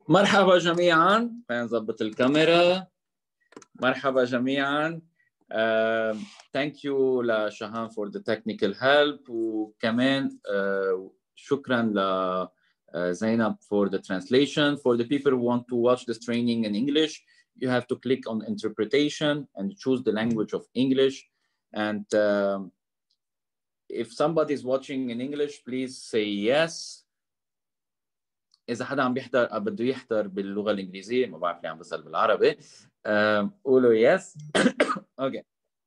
مرحبا جميعا. خلينا نظبط الكاميرا. مرحبا جميعا. thank you لشهان for the technical help، وكمان شكرا لزينب for the translation. For the people who want to watch this training in English, you have to click on interpretation and choose the language of English. And if somebody is watching in English, please say yes. إذا حدا عم بيحضر بده يحضر باللغة الإنجليزية، ما بعرف ليه عم بسأل بالعربي، قولوا يس. أوكي،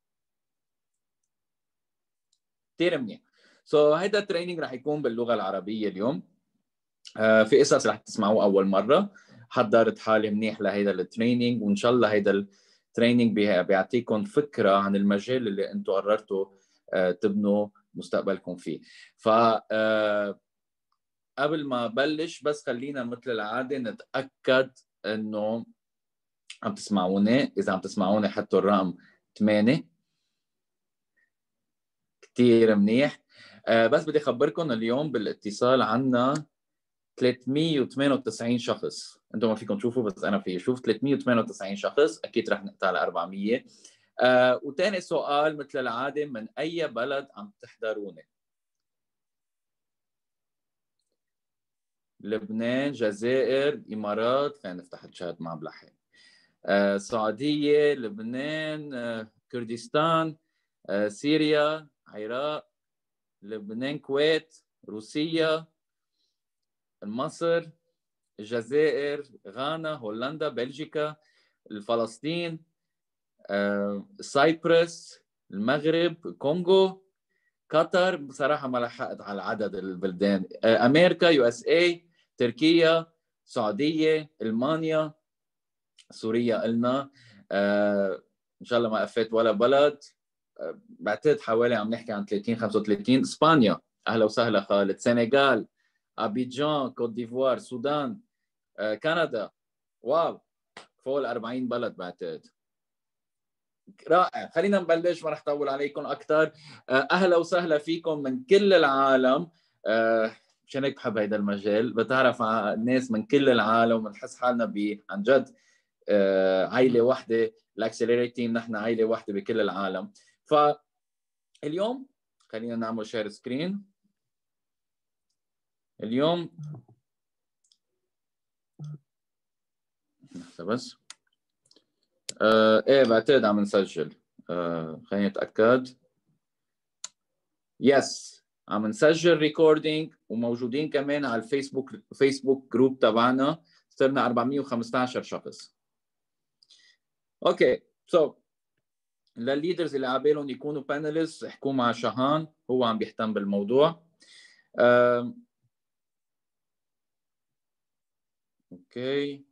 كثير منيح. هيدا التريننج رح يكون باللغة العربية اليوم. في قصص رح تسمعوه أول مرة. حضرت حالي منيح لهيدا التريننج، وإن شاء الله هيدا التريننج بيعطيكم فكرة عن المجال اللي أنتم قررتوا تبنوا مستقبلكم فيه. قبل ما بلش بس خلينا مثل العادة نتأكد إنه عم تسمعوني. إذا عم تسمعوني حطوا الرقم 8. كتير منيح. بس بدي أخبركم اليوم بالاتصال عنا 398 شخص. أنتم ما فيكم تشوفوا بس أنا في شوف 398 شخص. أكيد رح نقطع على 400. وتاني سؤال مثل العادة، من أي بلد عم تحضروني؟ لبنان، جزائر، إمارات. خلينا نفتح الشات مع بلحق. السعودية، لبنان، كردستان، سوريا، العراق، لبنان، كويت، روسيا، مصر، الجزائر، غانا، هولندا، بلجيكا، فلسطين، سايبرس، المغرب، كونغو، قطر. بصراحة ما لحقت على عدد البلدان. أمريكا، USA، تركيا، السعودية، ألمانيا، سوريا قلنا. ان شاء الله ما قفيت ولا بلد. بعتقد حوالي عم نحكي عن 30 35. اسبانيا، اهلا وسهلا خالد. سنغال، ابيجان، كوت ديفوار، السودان، كندا. واو، فوق ال 40 بلد بعتقد. رائع. خلينا نبلش، ما رح طول عليكم اكثر. اهلا وسهلا فيكم من كل العالم. مشان هيك بحب هيدا المجال، بتعرف على ناس من كل العالم ونحس حالنا عن جد عائله واحده. الاكسلريت تيم نحن عائله واحده بكل العالم. فاليوم خلينا نعمل شير سكرين. اليوم لحظه بس. ايه بعتقد عم نسجل. خلينا نتاكد. يس، عم نسجل ريكوردينج، وموجودين كمان على الفيسبوك جروب تبعنا. صرنا 415 شخص. اوكي، للليدرز اللي على بالهم يكونوا بانلست، احكوا مع شهان، هو عم بيهتم بالموضوع. اوكي،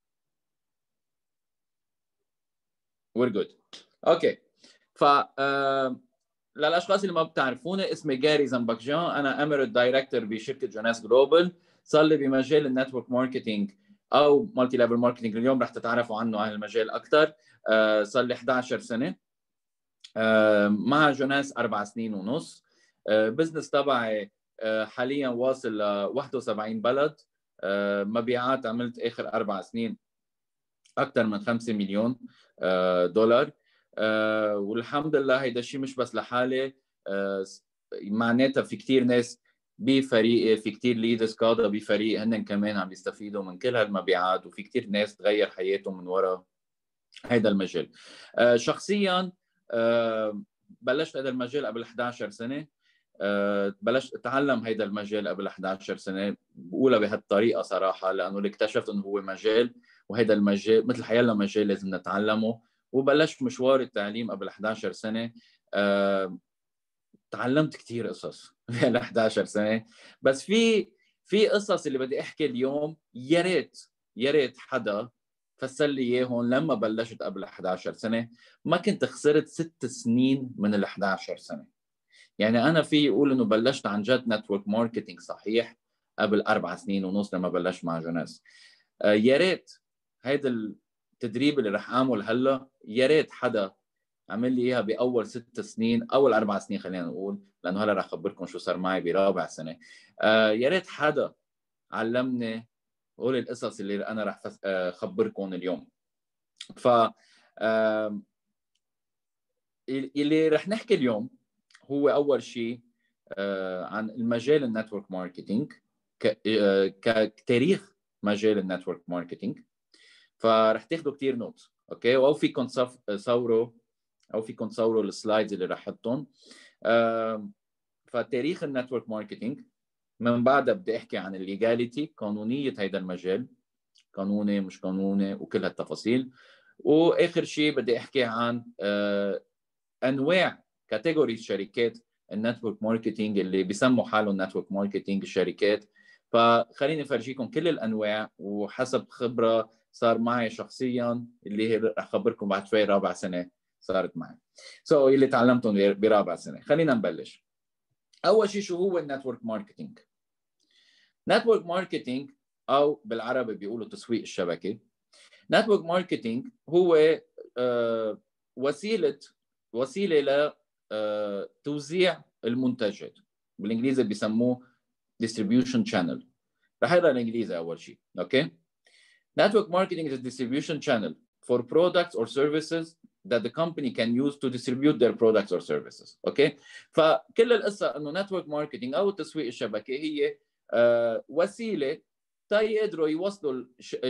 we're good. اوكي، للاشخاص اللي ما بتعرفوني، اسمي جاري زنبكجان. انا اميريت دايركتور بشركه جوناس جلوبال. صار لي بمجال النتورك ماركتينج او مالتي ليفل ماركتينج. اليوم رح تتعرفوا عنه عن المجال اكثر. صار لي 11 سنه مع جوناس 4 سنين ونص. بزنس تبعي حاليا واصل ل 71 بلد. مبيعات عملت اخر 4 سنين اكثر من 5 مليون دولار. والحمد لله هيدا الشيء مش بس لحالي. معناتها في كثير ناس بفريقي، في كثير ليدرز قاده بفريق هن كمان عم يستفيدوا من كل هالمبيعات، وفي كثير ناس تغير حياتهم من وراء هيدا المجال. شخصيا بلشت هذا المجال قبل 11 سنه. بلشت اتعلم هيدا المجال قبل 11 سنه. بقولها بهالطريقه صراحه لانه اللي اكتشفت انه هو مجال، وهيدا المجال مثل حيالله مجال لازم نتعلمه. وبلشت مشوار التعليم قبل 11 سنه. تعلمت كثير قصص بهال 11 سنه. بس في قصص اللي بدي احكي اليوم، يا ريت حدا فسر لي اياهم لما بلشت قبل 11 سنه. ما كنت خسرت 6 سنين من ال 11 سنه. يعني انا في اقول انه بلشت عن جد نتورك ماركتينج صحيح قبل 4 سنين ونص لما بلشت مع جوناس. يا ريت هيدا التدريب اللي رح اعمل هلا، يا ريت حدا عمل لي اياها باول 6 سنين، اول 4 سنين خلينا نقول، لانه هلا رح اخبركم شو صار معي برابع سنه. يا ريت حدا علمني هول القصص اللي انا رح اخبركم اليوم. ف اللي رح نحكي اليوم هو اول شيء عن المجال النتورك ماركتينج، كتاريخ مجال النتورك ماركتينج. فرح تاخذوا كثير نوت، اوكي، او فيكم تصوروا السلايدز اللي رح احطهم. فتاريخ النتورك ماركتينج، من بعدها بدي احكي عن الليجاليتي، قانونيه هيدا المجال، قانوني مش قانوني وكل هالتفاصيل. واخر شيء بدي احكي عن انواع كاتيجوري شركات النتورك ماركتينج اللي بيسموا حالهم نتورك ماركتينج الشركات. فخليني افرجيكم كل الانواع وحسب خبره صار معي شخصيا، اللي رح اخبركم بعد شوي رابع سنه صارت معي، اللي تعلمتهم برابع سنه. خلينا نبلش. اول شيء، شو هو النتورك ماركتينج؟ نتورك ماركتينج او بالعربي بيقولوا تسويق الشبكه. نتورك ماركتينج هو وسيله لتوزيع المنتجات، بالانجليزي بيسموه distribution channel. رح اقرا الانجليزي اول شيء، اوكي. Network marketing is a distribution channel for products or services that the company can use to distribute their products or services. اوكي. فكل القصه انه network marketing او التسويق الشبكي هي وسيله يقدروا يوصلوا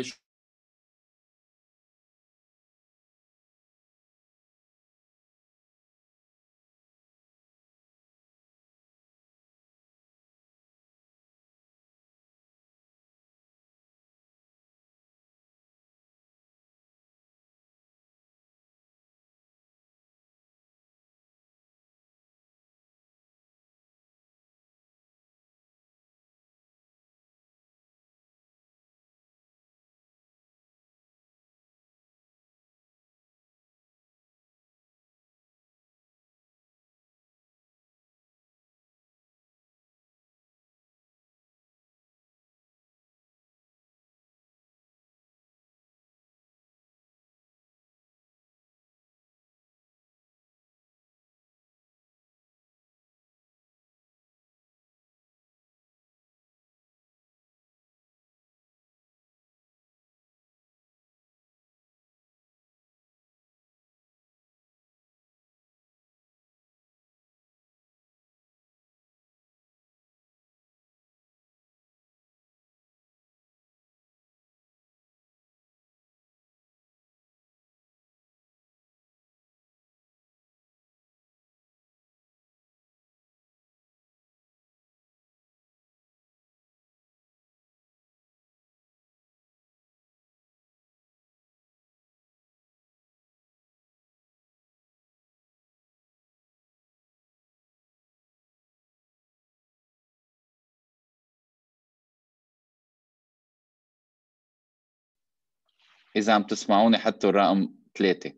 إذا عم تسمعوني حطوا الرقم 3.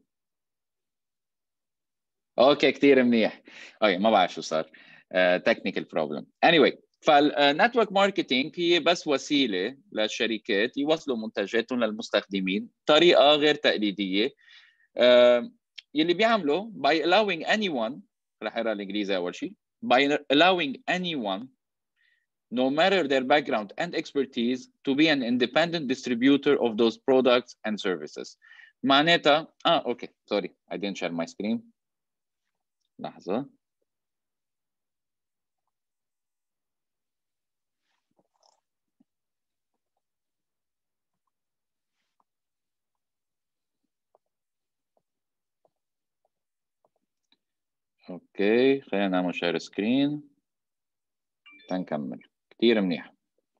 اوكي كثير منيح. اوكي ما بعرف شو صار، تكنيكال بروبلم. anyway، فالنتورك ماركتينج هي بس وسيله للشركات يوصلوا منتجاتهم للمستخدمين طريقه غير تقليديه. يلي بيعملوا by allowing anyone، رح اقرا الانجليزي اول شيء، by allowing anyone no matter their background and expertise to be an independent distributor of those products and services. معناتها اوكي سوري I didn't share my screen. لحظة. اوكي خلينا نعمل شير سكرين تنكمل. كتير منيح.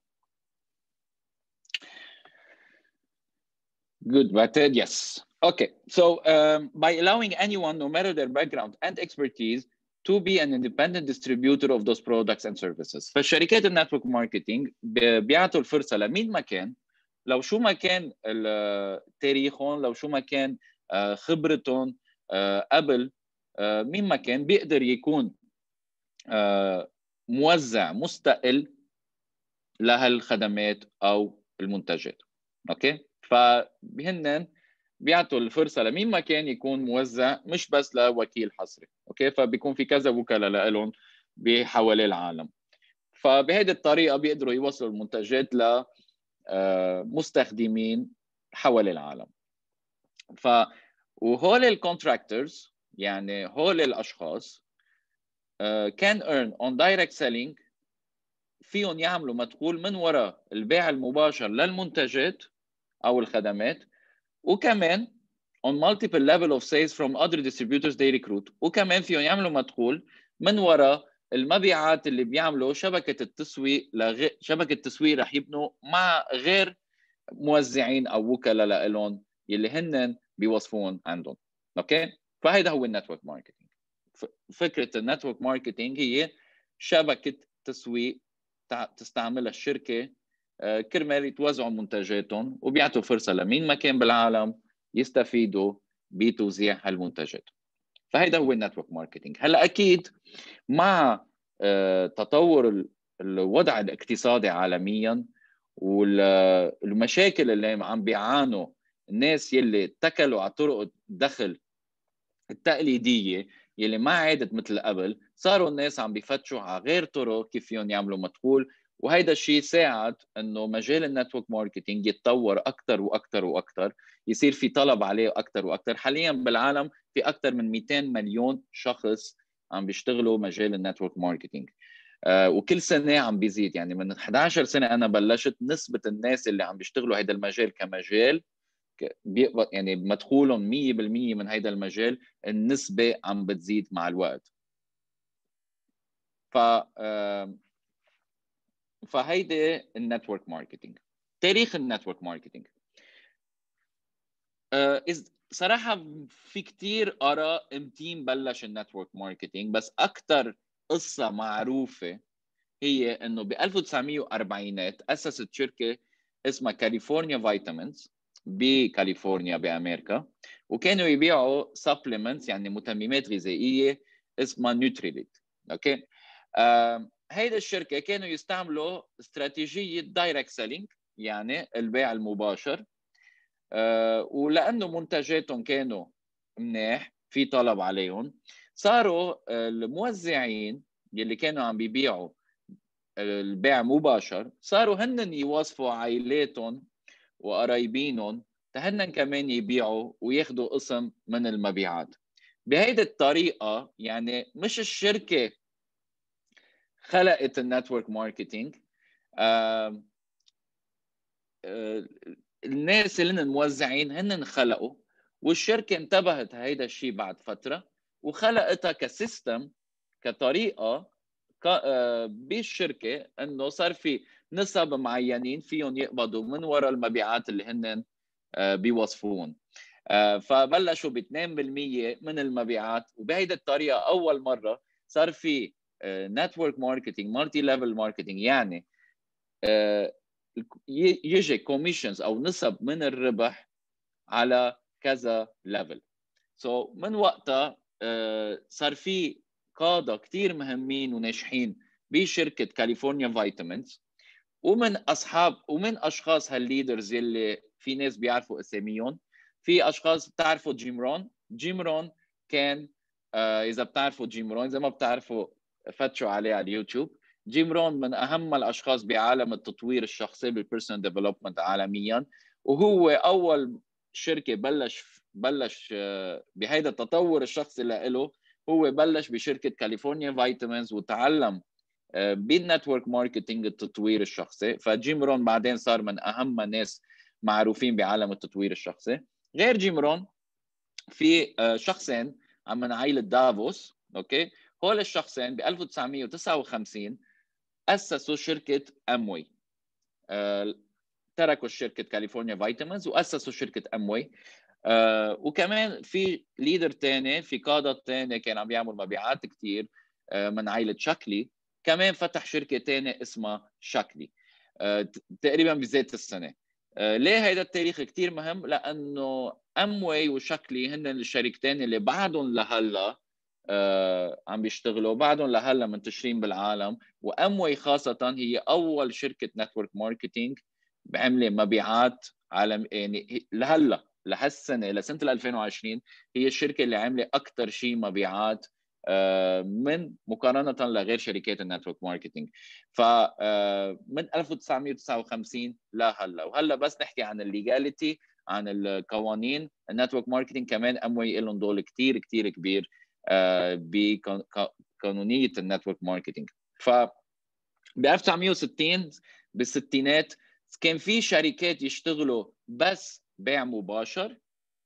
Good, but yes. Okay, so by allowing anyone, no matter their background and expertise, to be an independent distributor of those products and services. فالشركات النتورك ماركتينج بيعطوا الفرصة لمين ما كان، لو شو ما كان تاريخهم، لو شو ما كان خبرتهم قبل، مين ما كان بيقدر يكون موزع مستقل لهالخدمات او المنتجات. اوكي، فبهن بيعطوا الفرصه لمين ما كان يكون موزع، مش بس لوكيل حصري. اوكي، فبيكون في كذا وكلاء لهم بحوالي العالم. فبهذه الطريقه بيقدروا يوصلوا المنتجات مستخدمين حول العالم. وهول الكونتراكتورز يعني هول الاشخاص كان earn on direct selling، فيهم يعملوا مدخول من وراء البيع المباشر للمنتجات او الخدمات، وكمان on multiple level of sales from other distributors they recruit، وكمان فيهم يعملوا مدخول من وراء المبيعات اللي بيعملوا شبكة التسويق شبكة تسويق رح يبنوا مع غير موزعين او وكلاء لهم يلي هن بيوظفون عندهم. اوكي، فهيدا هو النتورك ماركتينج. فكرة النتورك ماركتينج هي شبكة تسويق تستعملها الشركة كرمال يتوزعوا منتجاتهم وبيعطوا فرصة لمين ما كان بالعالم يستفيدوا بتوزيع هالمنتجات. فهيدا هو النتورك ماركتينج. هلا اكيد مع تطور الوضع الاقتصادي عالميا والمشاكل اللي عم بيعانوا الناس يلي اتكلوا على طرق الدخل التقليديه يلي ما عادت مثل قبل، صاروا الناس عم بيفتشوا على غير طرق كيف فيهم يعملوا مدخول، وهيدا الشيء ساعد انه مجال النتورك ماركتينج يتطور اكثر واكثر واكثر، يصير في طلب عليه اكثر واكثر. حاليا بالعالم في اكثر من 200 مليون شخص عم بيشتغلوا مجال النتورك ماركتينج، وكل سنه عم بيزيد. يعني من 11 سنه انا بلشت، نسبه الناس اللي عم بيشتغلوا هذا المجال كمجال يعني مدخولهم 100% من هذا المجال، النسبه عم بتزيد مع الوقت. فهيدي النتورك ماركتينج. تاريخ النتورك ماركتينج صراحه في كتير آراء امتين بلش النتورك ماركتينج، بس اكثر قصه معروفه هي انه ب 1940 اسست شركه اسمها كاليفورنيا فيتامينز بكاليفورنيا بامريكا، وكانوا يبيعوا سبلمنتس يعني متممات غذائيه اسمها نيوتريليت. اوكي، هيدا الشركه كانوا يستعملوا استراتيجيه دايركت سيلينج يعني البيع المباشر، ولانه منتجاتهم كانوا منيح في طلب عليهم، صاروا الموزعين يلي كانوا عم بيبيعوا البيع مباشر صاروا هن يوظفوا عائلاتهم وقرايبينهم هن كمان يبيعوا وياخذوا قسم من المبيعات. بهيدي الطريقه يعني مش الشركه خلقت النتورك ماركتينج، الناس اللي الموزعين هن خلقوا، والشركه انتبهت هيدا الشيء بعد فتره وخلقتها كسيستم كطريقه بالشركه انه صار في نسب معينين فيهم يقبضوا من وراء المبيعات اللي هن بيوظفون. فبلشوا ب 2% من المبيعات، وبهيدي الطريقه اول مره صار في نتورك ماركتينج مالتي ليفل ماركتينج، يعني يجي كوميشنز او نسب من الربح على كذا ليفل. من وقتها صار في قاده كثير مهمين وناجحين بشركه كاليفورنيا فيتامينز، ومن اشخاص هالليدرز اللي في ناس بيعرفوا اساميهم. في اشخاص بتعرفوا جيم رون كان اذا بتعرفوا جيم رون، اذا ما بتعرفوا فتشوا عليه على اليوتيوب. جيم رون من اهم الاشخاص بعالم التطوير الشخصي بالبيرسونال ديفلوبمنت عالميا، وهو اول شركه بلش بهيدا التطور الشخصي له. هو بلش بشركه كاليفورنيا فيتامينز وتعلم بالنتورك ماركتينج التطوير الشخصي. فجيم رون بعدين صار من اهم ناس معروفين بعالم التطوير الشخصي. غير جيم رون في شخصين من عائله دافوس. اوكي، هول الشخصين ب 1959 اسسوا شركه اموي، تركوا شركه كاليفورنيا فيتامينز واسسوا شركه اموي. وكمان في ليدر تاني، في قاده تاني كان عم بيعمل مبيعات كتير من عائله شاكلي، كمان فتح شركه تانية اسمها شاكلي تقريبا بذات السنه. ليه هيدا التاريخ كتير مهم؟ لانه اموي وشاكلي هن الشركتين اللي بعدهم لهلا عم بيشتغلوا، بعدهم لهلا منتشرين بالعالم. واموي خاصه هي اول شركه نتورك ماركتينج بعمله مبيعات عالم، يعني لهلا لهالسنه لسنه 2020 هي الشركه اللي عامله اكثر شيء مبيعات من مقارنه لغير شركات النتورك ماركتينج. فمن 1959 لهلا، وهلا بس نحكي عن الليجاليتي، عن القوانين. النتورك ماركتينج كمان اموي لهم دور كثير كثير كبير بقانونيه النتورك ماركتينج. ف ب 1960 بالستينات كان في شركات يشتغلوا بس بيع مباشر،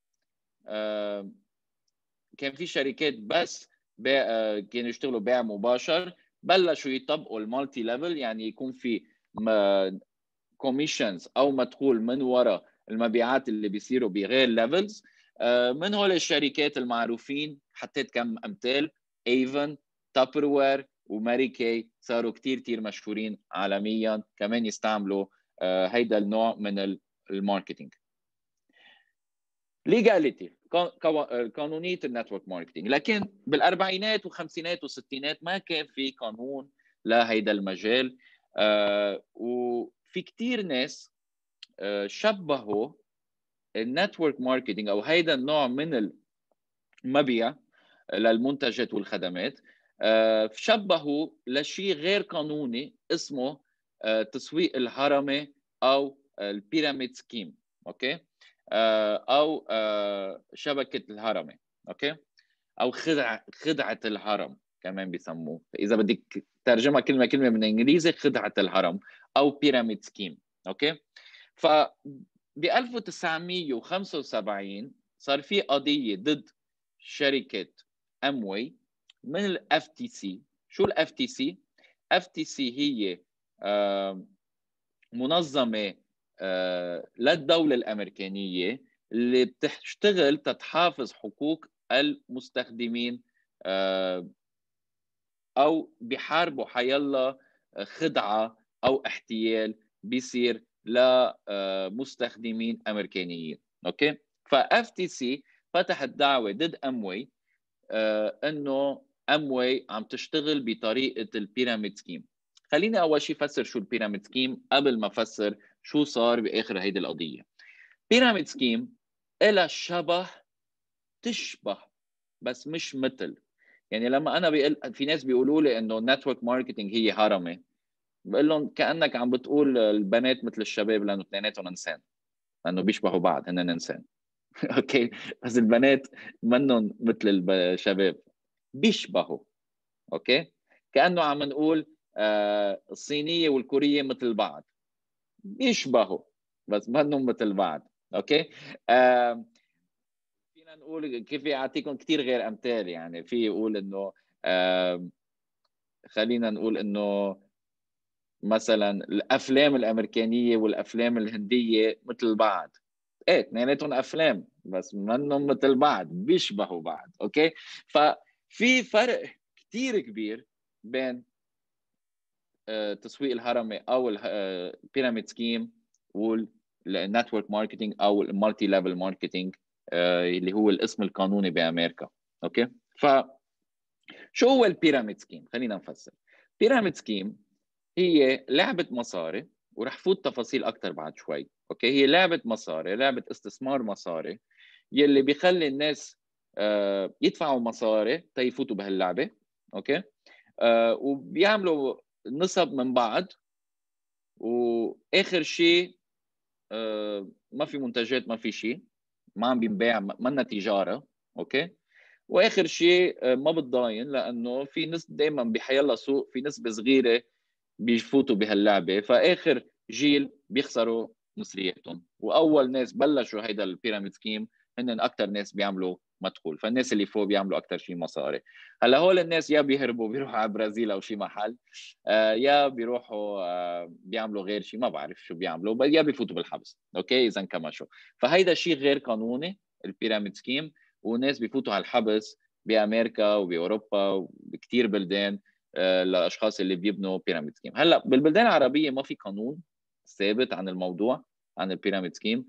كان في شركات بس كانوا يشتغلوا بيع مباشر، بلشوا يطبقوا المالتي ليفل، يعني يكون في كوميشنز او مدخول من وراء المبيعات اللي بيصيروا بغير ليفلز. من هول الشركات المعروفين حطيت كم امثال: ايفن، تابروير، وماري كي، صاروا كتير كتير مشهورين عالميا، كمان يستعملوا هيدا النوع من الماركتينج. ليجاليتي، قانونيه النتورك ماركتينج. لكن بالاربعينات والخمسينات والستينات ما كان في قانون لهيدا المجال، وفي كتير ناس شبهوا النتورك ماركتينج او هيدا النوع من المبيع للمنتجات والخدمات، شبهوا لشيء غير قانوني اسمه تسويق الهرمي او البيراميد سكيم، اوكي، او شبكه الهرمي، اوكي، او خدعه الهرم كمان بيسموه، اذا بدك ترجمها كلمه كلمه من الانجليزي، خدعه الهرم او بيراميد سكيم، اوكي. ف ب 1975 صار في قضيه ضد شركه اموي من الاف تي سي. شو الاف تي سي؟ اف تي سي هي منظمه للدوله الامريكانيه اللي بتشتغل تتحافظ حقوق المستخدمين، او بيحاربوا حيلا خدعه او احتيال بيصير لمستخدمين امريكانيين، اوكي. فاف تي سي فتحت دعوه ضد اموي انه اموي عم تشتغل بطريقه البيراميد سكيم. خليني اول شيء افسر شو البيراميد سكيم قبل ما افسر شو صار باخر هيدي القضيه. بيراميد سكيم لها شبه، تشبه بس مش مثل. يعني لما انا في ناس بيقولوا لي انه النتورك ماركتينج هي هرمه، بقول لهم كانك عم بتقول البنات مثل الشباب لانه اثنيناتهم انسان، لانه بيشبهوا بعض، هن انسان اوكي، بس البنات منهم مثل الشباب، بيشبهوا، اوكي. كانه عم نقول الصينيه والكوريه مثل بعض، بيشبهوا بس منهم مثل بعض، اوكي. فينا نقول كيف اعطيكم كثير غير امثال، يعني في يقول انه خلينا نقول انه مثلا الافلام الامريكانيه والافلام الهنديه مثل بعض، ايه اثنيناتهم افلام بس منهم مثل بعض، بيشبهوا بعض، اوكي. ففي فرق كثير كبير بين تسويق الهرمي او البيراميد سكيم والنتورك ماركتينج او المالتي ليفل ماركتينج اللي هو الاسم القانوني بامريكا، اوكي. شو هو البيراميد سكيم؟ خلينا نفسر. بيراميد سكيم هي لعبه مصاري، ورح فوت تفاصيل اكثر بعد شوي، اوكي. هي لعبه مصاري، لعبه استثمار مصاري، يلي بيخلي الناس يدفعوا مصاري تيفوتوا بهاللعبه، اوكي. وبيعملوا نصب من بعض، واخر شيء ما في منتجات، ما في شيء، ما عم بينباع، منا تجاره، اوكي. واخر شيء ما بتضاين، لانه في ناس دائما بحيلا سوق في نسبه صغيره بيفوتوا بهاللعبه، فاخر جيل بيخسروا مصرياتهم، واول ناس بلشوا هيدا البيراميد سكيم هن اكثر ناس بيعملوا مدخول، فالناس اللي فوق بيعملوا اكثر شيء مصاري. هلا هول الناس يا بيهربوا بيروحوا على برازيل او شي محل، يا بيروحوا بيعملوا غير شيء، ما بعرف شو بيعملوا، يا بيفوتوا بالحبس، اوكي، اذا انكمشوا. فهيدا شيء غير قانوني البيراميد سكيم، وناس بيفوتوا على الحبس بامريكا وباوروبا وبكثير بلدان للاشخاص اللي بيبنوا بيراميد سكيم. هلا بالبلدان العربيه ما في قانون ثابت عن الموضوع، عن البيراميد سكيم،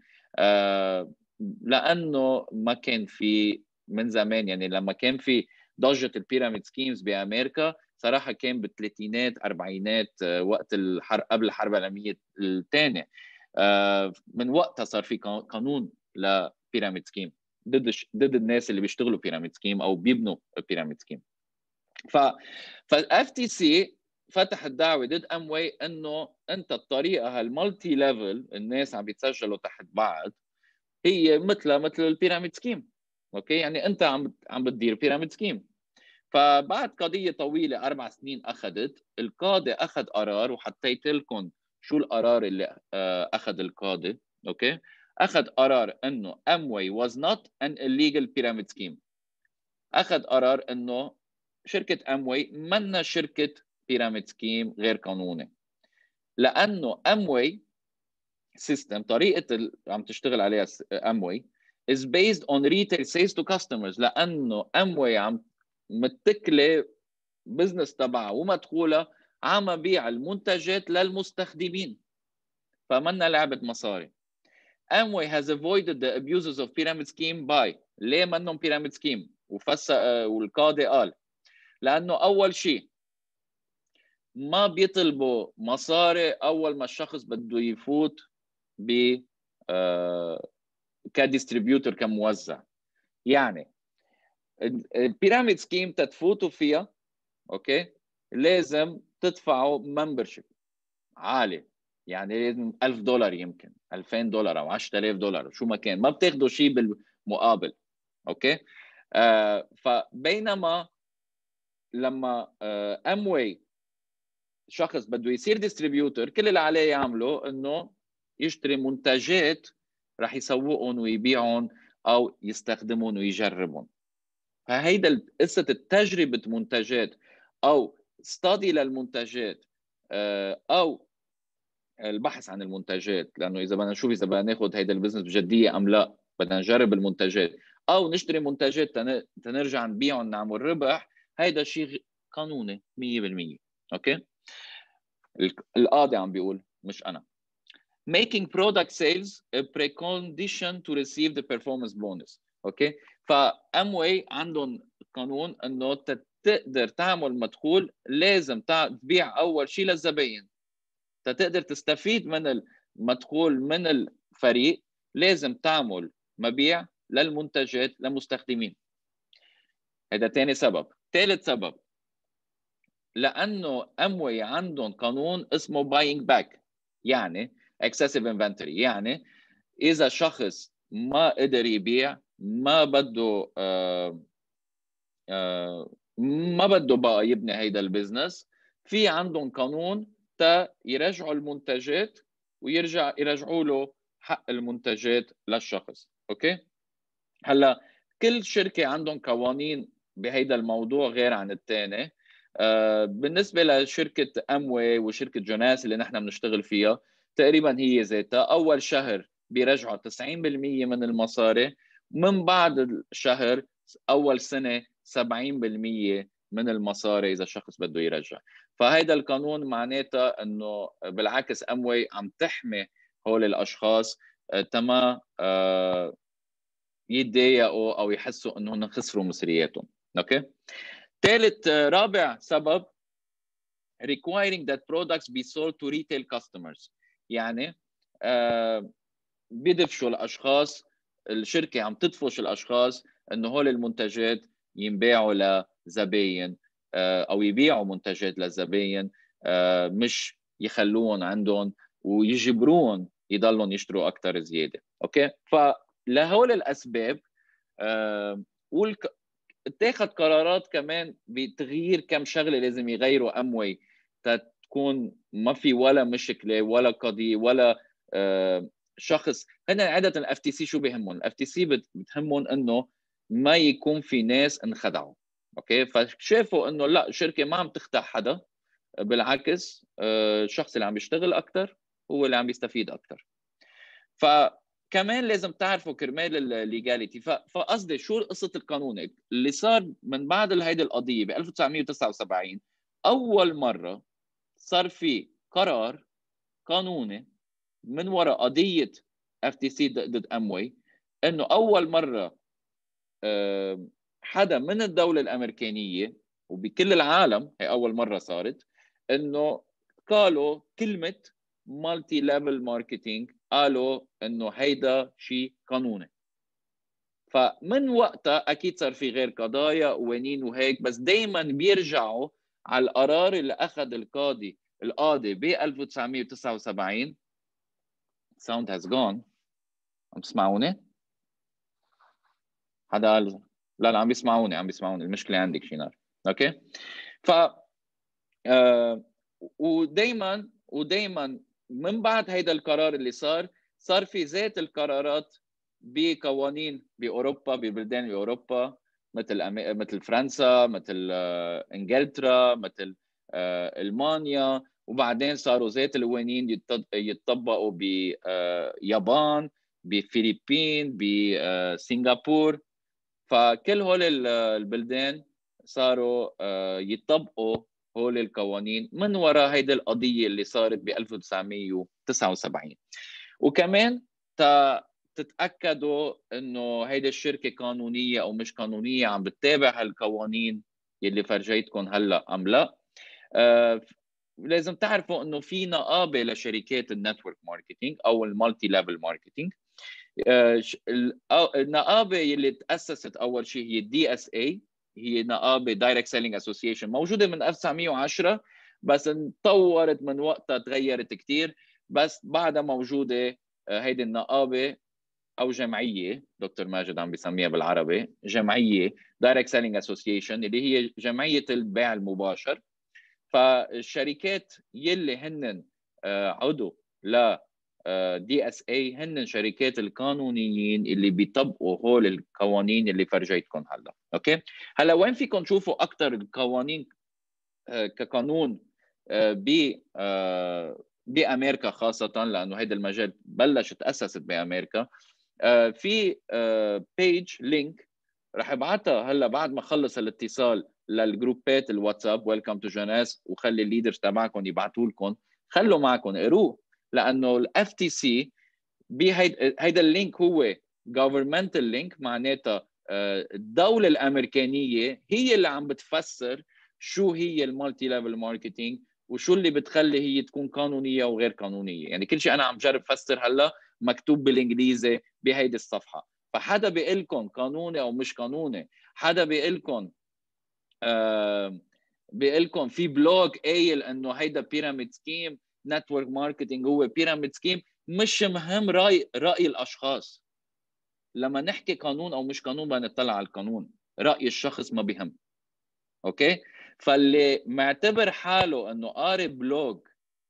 لانه ما كان في من زمان. يعني لما كان في ضجه البيراميد سكيمز بامريكا صراحه كان بالثلاثينات اربعينات، وقت الحرب، قبل الحرب العالميه الثانيه، من وقتها صار في قانون لبيراميد سكيم ضد الناس اللي بيشتغلوا بيراميد سكيم او بيبنوا بيراميد سكيم. فالاف تي سي فتح الدعوه ضد اموي انه انت الطريقه هالمالتي ليفل الناس عم بيتسجلوا تحت بعض هي مثل البيراميد سكيم. اوكي، يعني انت عم بتدير بيراميد سكيم. فبعد قضيه طويله 4 سنين اخذت، القاضي اخذ قرار، وحطيت لكم شو القرار اللي اخذ القاضي. اوكي، اخذ قرار انه اموي was not an illegal pyramid scheme. اخذ قرار انه شركه اموي منا شركه بيراميد سكيم غير قانوني، لانه اموي سيستم طريقه عم تشتغل عليها اموي is based on retail sales to customers، لانه اموي عم متكله بزنس تبعها ومدخولها عم بيع المنتجات للمستخدمين، فمنا لعبه مصاري. Amway has avoided the abuses of pyramid scheme by ليه منهم pyramid scheme؟ والقاضي قال لانه اول شيء ما بيطلبوا مصاري اول ما الشخص بده يفوت ب كديستريبيوتر كموزع. يعني البيراميد سكيم تتفوتوا فيها اوكي لازم تدفعوا ممبرشيب عالي، يعني لازم $1000 يمكن $2000 او $10000 شو ما كان، ما بتاخذوا شيء بالمقابل. اوكي فبينما لما اموي شخص بده يصير ديستريبيوتر كل اللي عليه يعمله انه يشتري منتجات راح يسوقهم ويبيعهم او يستخدمهم ويجربهم. فهيدا قصه التجربه منتجات او ستادي للمنتجات او البحث عن المنتجات، لانه اذا بدنا نشوف اذا بدنا ناخذ هيدا البزنس بجديه ام لا، بدنا نجرب المنتجات او نشتري منتجات تنرجع نبيعهم نعمل ربح، هيدا شيء قانوني 100%. اوكي، القاضي عم بيقول مش انا. making product sales a precondition to receive the performance bonus. اوكي، فاموي عندهم قانون انه تقدر تعمل مدخول لازم تبيع اول شيء للزباين. تقدر تستفيد من المدخول من الفريق لازم تعمل مبيع للمنتجات للمستخدمين. هذا ثاني سبب. ثالث سبب لانه اموي عندهم قانون اسمه باينج باك، يعني excessive inventory، يعني اذا شخص ما قدر يبيع ما بده ما بده بقى يبني هيدا البزنس، في عندهم قانون تا يرجعوا المنتجات يرجعوا له حق المنتجات للشخص. اوكي، هلا كل شركه عندهم قوانين بهيدا الموضوع غير عن الثاني. بالنسبه لشركه اموي وشركه جوناس اللي نحن بنشتغل فيها تقريبا هي ذاتها، اول شهر بيرجعوا 90% من المصاري، من بعد الشهر اول سنه 70% من المصاري اذا الشخص بده يرجع. فهيدا القانون معناتها انه بالعكس اموي عم تحمي هول الاشخاص تما يتضايقوا او يحسوا انهم خسروا مصرياتهم. اوكي، ثالث رابع سبب requiring that products be sold to retail customers، يعني بيدفشوا الاشخاص، الشركه عم تدفش الاشخاص انه هول المنتجات ينباعوا لزباين او يبيعوا منتجات للزباين، مش يخلوهم عندهم ويجبروهم يضلوا يشتروا اكثر زياده. اوكي، فلهول الاسباب اتخذ قرارات كمان بتغيير كم شغله لازم يغيروا اموي تكون ما في ولا مشكله ولا قضيه ولا شخص. هن عاده الاف تي سي شو بهمهم؟ الاف تي سي بتهمهم انه ما يكون في ناس انخدعوا. اوكي، فشافوا انه لا، الشركه ما عم تخدع حدا، بالعكس الشخص اللي عم يشتغل اكثر هو اللي عم يستفيد اكثر. فكمان لازم تعرفوا كرمال الليجاليتي. فقصدي شو قصه القانون اللي صار من بعد هيدي القضيه ب 1979، اول مره صار في قرار قانوني من وراء قضيه اف تي سي ضد اموي، انه اول مره حدا من الدوله الامريكانيه وبكل العالم، هي اول مره صارت، انه قالوا كلمه مالتي ليفل ماركتينج، قالوا انه هيدا شيء قانوني. فمن وقتها اكيد صار في غير قضايا قوانين وهيك، بس دائما بيرجعوا على القرار اللي اخذ القاضي ب 1979. sound has gone. عم تسمعوني؟ حدا قال لا عم بيسمعوني المشكله عندك شينار. اوكي. ف ودايما من بعد هيدا القرار اللي صار في ذات القرارات بقوانين باوروبا، ببلدان باوروبا مثل فرنسا، مثل انجلترا، مثل المانيا، وبعدين صاروا ذات القوانين يتطبقوا بيابان، بفلبين، بسنغافور. فكل هول البلدان صاروا يطبقوا هول القوانين من وراء هيدي القضيه اللي صارت ب 1979. وكمان تتاكدوا انه هيدي الشركه قانونيه او مش قانونيه، عم بتتابع هالقوانين يلي فرجيتكم هلا ام لا. لازم تعرفوا انه في نقابه لشركات النتورك ماركتينج او المالتي ليفل ماركتينج. النقابه اللي تاسست اول شيء هي الدي اس اي، هي نقابه دايركت سيلينج اسوسيشن، موجوده من 1910 بس تطورت من وقتها، تغيرت كثير، بس بعدها موجوده هيدي النقابه او جمعيه. دكتور ماجد عم بيسميها بالعربي جمعيه دايركت سيلينج اسوسيشن، اللي هي جمعيه البيع المباشر. فالشركات يلي هن عضو لا دي اس اي هن شركات القانونيين اللي بيطبقوا هول القوانين اللي فرجيتكم هلا. اوكي. هلا وين فيكم تشوفوا اكثر القوانين كقانون بامريكا خاصه، لانه هيدا المجال بلشت تاسست بامريكا. في بيج لينك رح ابعتها هلا بعد ما خلص الاتصال للجروبات الواتساب ويلكم تو جوناس، وخلي الليدرز تبعكم يبعثوا لكم، خلوا معكم اقروه، لانه الاف تي سي هيدا اللينك هو governmental لينك، معناتها الدوله الامريكانيه هي اللي عم بتفسر شو هي المالتي ليفل ماركتينج، وشو اللي بتخلي هي تكون قانونيه وغير قانونيه. يعني كل شيء انا عم جرب فسر هلا مكتوب بالانجليزي بهيدي الصفحه. فحدا بيقول لكم قانوني او مش قانوني، حدا بيقول لكم في بلوج قايل انه هيدا بيراميد سكيم، نتورك ماركتينج هو بيراميد سكيم، مش مهم راي الاشخاص. لما نحكي قانون او مش قانون بدنا نطلع على القانون، راي الشخص ما بيهم. اوكي. فاللي معتبر حاله انه قاري بلوج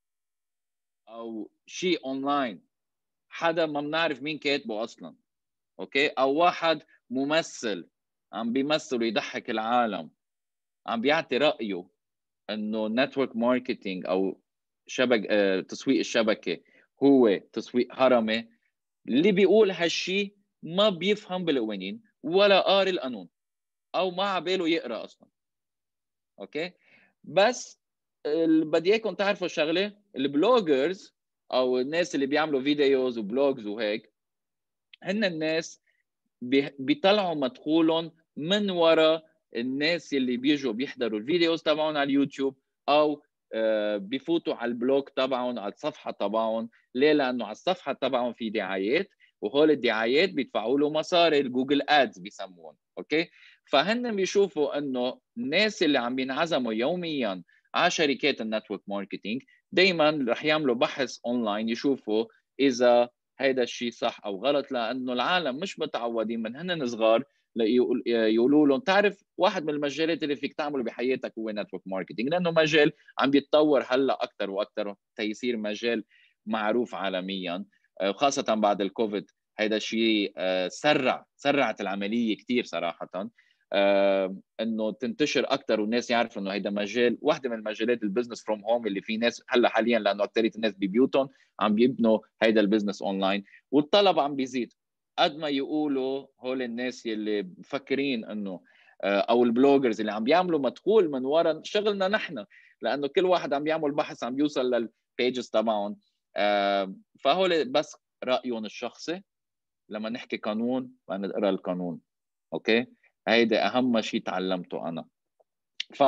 او شيء اونلاين، حدا ما بنعرف مين كاتبه اصلا، اوكي، او واحد ممثل عم بيمثل ويضحك العالم، عم بيعطي رايه انه نتورك ماركتينج او تسويق الشبكه هو تسويق هرمي، اللي بيقول هالشيء ما بيفهم بالقوانين ولا قاري القانون او ما عباله يقرا اصلا. اوكي. بس بدي اياكم تعرفوا شغله، البلوجرز او الناس اللي بيعملوا فيديوز وبلوجز وهيك، هن الناس بيطلعوا مدخولهم من وراء الناس اللي بيجوا بيحضروا الفيديوز تبعهم على اليوتيوب، او بيفوتوا على البلوج تبعهم، على الصفحه تبعهم. ليه؟ لانه على الصفحه تبعهم في دعايات، وهول الدعايات بيدفعوا له مصاري، الجوجل ادز بيسموهم. اوكي. فهن بيشوفوا انه الناس اللي عم بينعزموا يوميا على شركات النتورك ماركتينج دائما رح يعملوا بحث اونلاين يشوفوا اذا هيدا الشيء صح او غلط، لانه العالم مش متعودين من هن صغار يقولوا لهم. تعرف واحد من المجالات اللي فيك تعمله بحياتك هو نتورك ماركتينج، لانه مجال عم بيتطور هلا اكثر واكثر تيصير مجال معروف عالميا، خاصه بعد الكوفيد. هيدا الشيء سرعت العمليه كثير صراحه، انه تنتشر اكثر والناس يعرفوا انه هيدا مجال، واحده من المجالات البزنس فروم هوم، اللي في ناس هلا حاليا لانه اكثريه الناس ببيوتهم عم بيبنوا هيدا البزنس اونلاين، والطلب عم بيزيد. قد ما يقولوا هول الناس اللي مفكرين انه او البلوجرز اللي عم بيعملوا مدخول من وراء شغلنا نحن، لانه كل واحد عم بيعمل بحث عم بيوصل للبيجز تبعهم. فهول بس رايهم الشخصي. لما نحكي قانون بدنا نقرا القانون. اوكي. هيدا اهم شيء تعلمته انا. ف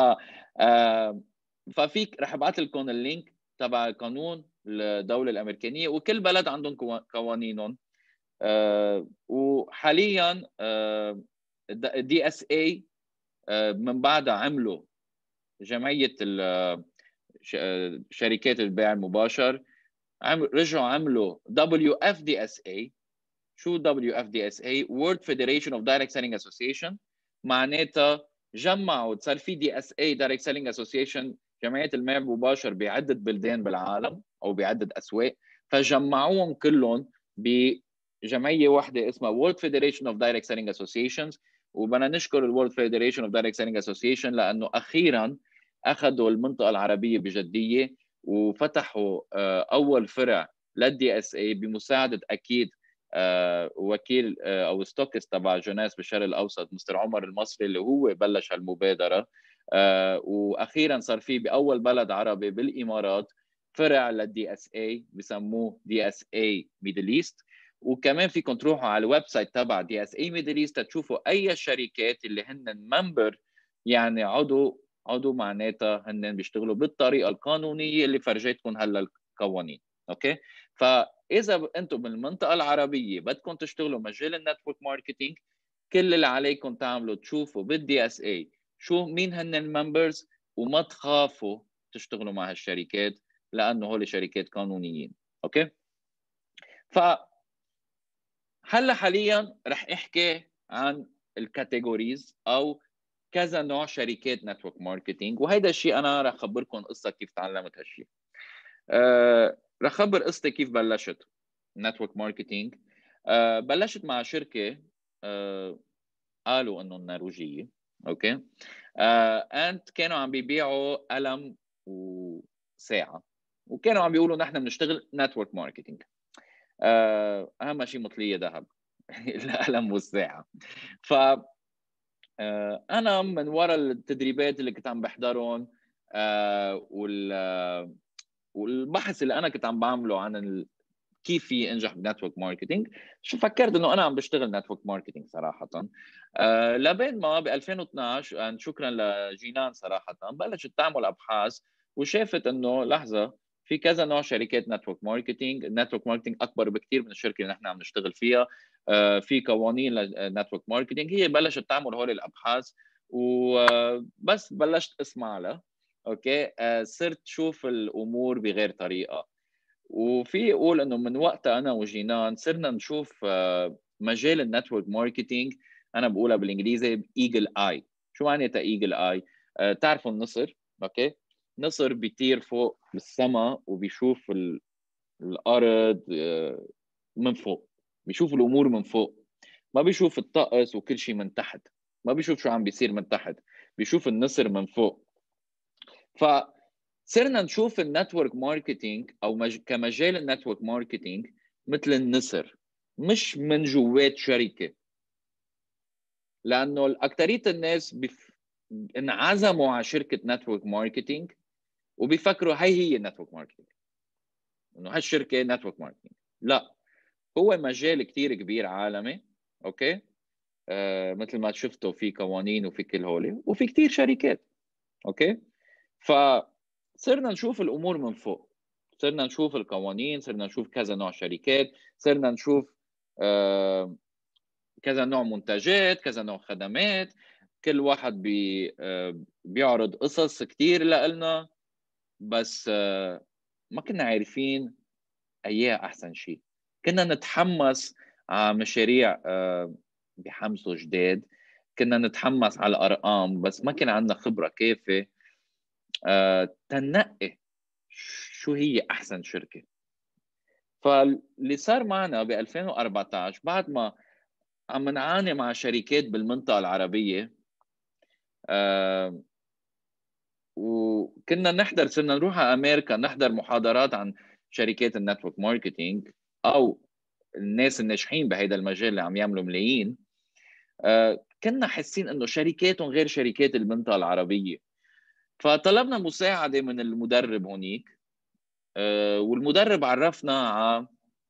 ففيك رح ابعث لكم اللينك تبع القانون الدوله الامريكانيه، وكل بلد عندهم قوانينهم. وحاليا الدي اس اي من بعدها عملوا جمعيه شركات البيع المباشر، رجعوا عملوا WFDSA. شو WFDSA؟ World Federation of Direct Selling Association. معناتها جمعوا، صار في DSA Direct Selling Association، جمعيات البيع المباشر بعدة بلدان بالعالم أو بعدة أسواق، فجمعوهم كلهم بجمعية واحدة اسمها World Federation of Direct Selling Associations. وبدنا نشكر ال World Federation of Direct Selling Association لأنه أخيراً أخذوا المنطقة العربية بجدية وفتحوا أول فرع للدي اس اي بمساعدة أكيد وكيل او ستوكس تبع جوناس بالشرق الاوسط مستر عمر المصري اللي هو بلش هالمبادره. واخيرا صار في باول بلد عربي بالامارات فرع للدي اس اي بسموه دي اس اي ميدل ايست. وكمان فيكم تروحوا على الويب سايت تبع دي اس اي ميدل ايست تشوفوا اي شركات اللي هن ممبر، يعني عضو معناتها هن بيشتغلوا بالطريقه القانونيه اللي فرجيتكم هلا القوانين. اوكي، فاذا انتم بالمنطقه العربيه بدكم تشتغلوا مجال النتورك ماركتينج، كل اللي عليكم تعملوا تشوفوا بالدي اس اي شو مين هن الممبرز، وما تخافوا تشتغلوا مع هالشركات لانه هول شركات قانونيين. اوكي، ف هلا حاليا رح احكي عن الكاتيجوريز او كذا نوع شركات نتورك ماركتينج، وهيدا الشيء انا رح اخبركم قصه كيف تعلمت هالشيء. رح اخبر قصتي كيف بلشت نتورك ماركتينج. بلشت مع شركه قالوا انه النرويجيه. اوكي، انت كانوا عم بيبيعوا قلم وساعه، وكانوا عم بيقولوا نحن بنشتغل نتورك ماركتينج. اهم شيء مطليه ذهب القلم والساعه. ف انا من وراء التدريبات اللي كنت عم بحضرهم والبحث اللي انا كنت عم بعمله عن كيف في انجح بنتورك ماركتينج، شو فكرت انه انا عم بشتغل نتورك ماركتينج صراحه. لبين ما ب 2012 شكرا لجينان صراحه بلشت تعمل ابحاث وشافت انه لحظه في كذا نوع شركات نتورك ماركتينج. النتورك ماركتينج اكبر بكثير من الشركه اللي نحن عم نشتغل فيها. في قوانين للنتورك ماركتينج. هي بلشت تعمل هول الابحاث وبس بلشت اسمع لها. اوكي، صرت شوف الامور بغير طريقه. وفي اقول انه من وقتها انا وجينان صرنا نشوف مجال النتورك ماركتينج، انا بقولها بالانجليزي ايجل اي. شو معناتها ايجل اي؟ تعرفوا النسر؟ اوكي، نسر بيطير فوق بالسماء وبيشوف الارض من فوق، بيشوف الامور من فوق، ما بيشوف الطقس وكل شيء من تحت، ما بيشوف شو عم بيصير من تحت، بيشوف النسر من فوق. فصرنا نشوف النتورك ماركتينج او كمجال النتورك ماركتينج مثل النسر، مش من جوات شركه. لانه اكثريه الناس انعزموا على شركه نتورك ماركتينج وبيفكروا هي النتورك ماركتينج، انه هالشركه نتورك ماركتينج. لا، هو مجال كثير كبير عالمي. اوكي، مثل ما شفتوا في قوانين وفي كل هولي وفي كثير شركات. اوكي، فصرنا نشوف الامور من فوق، صرنا نشوف القوانين، صرنا نشوف كذا نوع شركات، صرنا نشوف كذا نوع منتجات، كذا نوع خدمات، كل واحد بيعرض قصص كثير لنا، بس ما كنا عارفين ايها احسن شيء. كنا نتحمس على مشاريع بحمسوا جداد، كنا نتحمس على الارقام، بس ما كان عندنا خبره كافيه تنقي شو هي احسن شركه. فاللي صار معنا ب 2014 بعد ما عم نعاني مع شركات بالمنطقه العربيه، وكنا نحضر، صرنا نروح على امريكا نحضر محاضرات عن شركات النتورك ماركتينج او الناس الناجحين بهذا المجال اللي عم يعملوا ملايين. كنا حاسين انه شركاتهم غير شركات المنطقه العربيه. فطلبنا مساعده من المدرب هونيك، والمدرب عرفنا على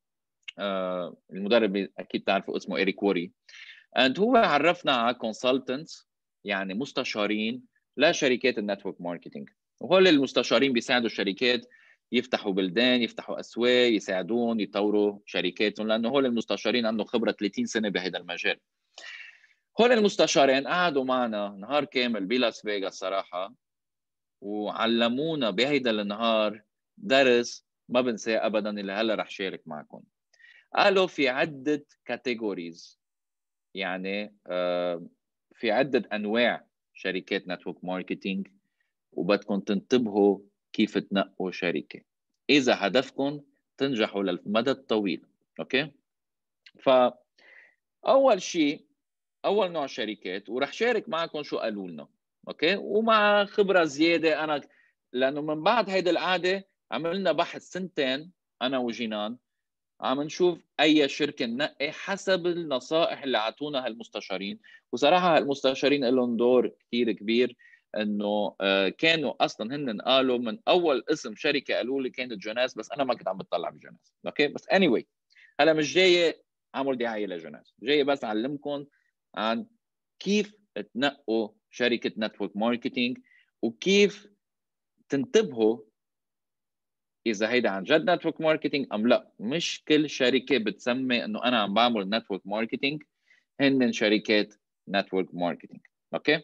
المدرب اكيد تعرفوا اسمه إريك ووري. هو عرفنا على كونسلتنتس، يعني مستشارين لشركات النتورك ماركتينج. وهول المستشارين بيساعدوا الشركات يفتحوا بلدان، يفتحوا اسواق، يساعدون يطوروا شركاتهم، لانه هول المستشارين عندهم خبره 30 سنه بهذا المجال. هول المستشارين قعدوا معنا نهار كامل بلاس فيغاس صراحه، وعلمونا بهيدا النهار درس ما بنساه ابدا اللي هلا رح شارك معكم. قالوا في عده كاتيجوريز، يعني في عده انواع شركات نتورك ماركتينج، وبدكم تنتبهوا كيف تنقوا شركه اذا هدفكم تنجحوا للمدى الطويل. اوكي، فاول شيء اول نوع شركات، ورح شارك معكم شو قالوا لنا. اوكي، ومع خبره زياده انا، لانه من بعد هيدي القعده عملنا بحث سنتين انا وجينان، عم نشوف اي شركه ننقي حسب النصائح اللي اعطونا هالمستشارين. وصراحه هالمستشارين لهم دور كثير كبير، انه كانوا اصلا هن قالوا من اول اسم شركه قالوا لي كانت جوناس، بس انا ما كنت عم بتطلع بجوناس. اوكي، بس anyway هلا مش جاي اعمل دعايه لجوناس، جاي بس اعلمكم عن كيف تنقوا شركه نتورك ماركتينج، وكيف تنتبهوا اذا هيدا عن جد نتورك ماركتينج ام لا. مش كل شركه بتسمي انه انا عم بعمل نتورك ماركتينج هن شركات نتورك ماركتينج. اوكي،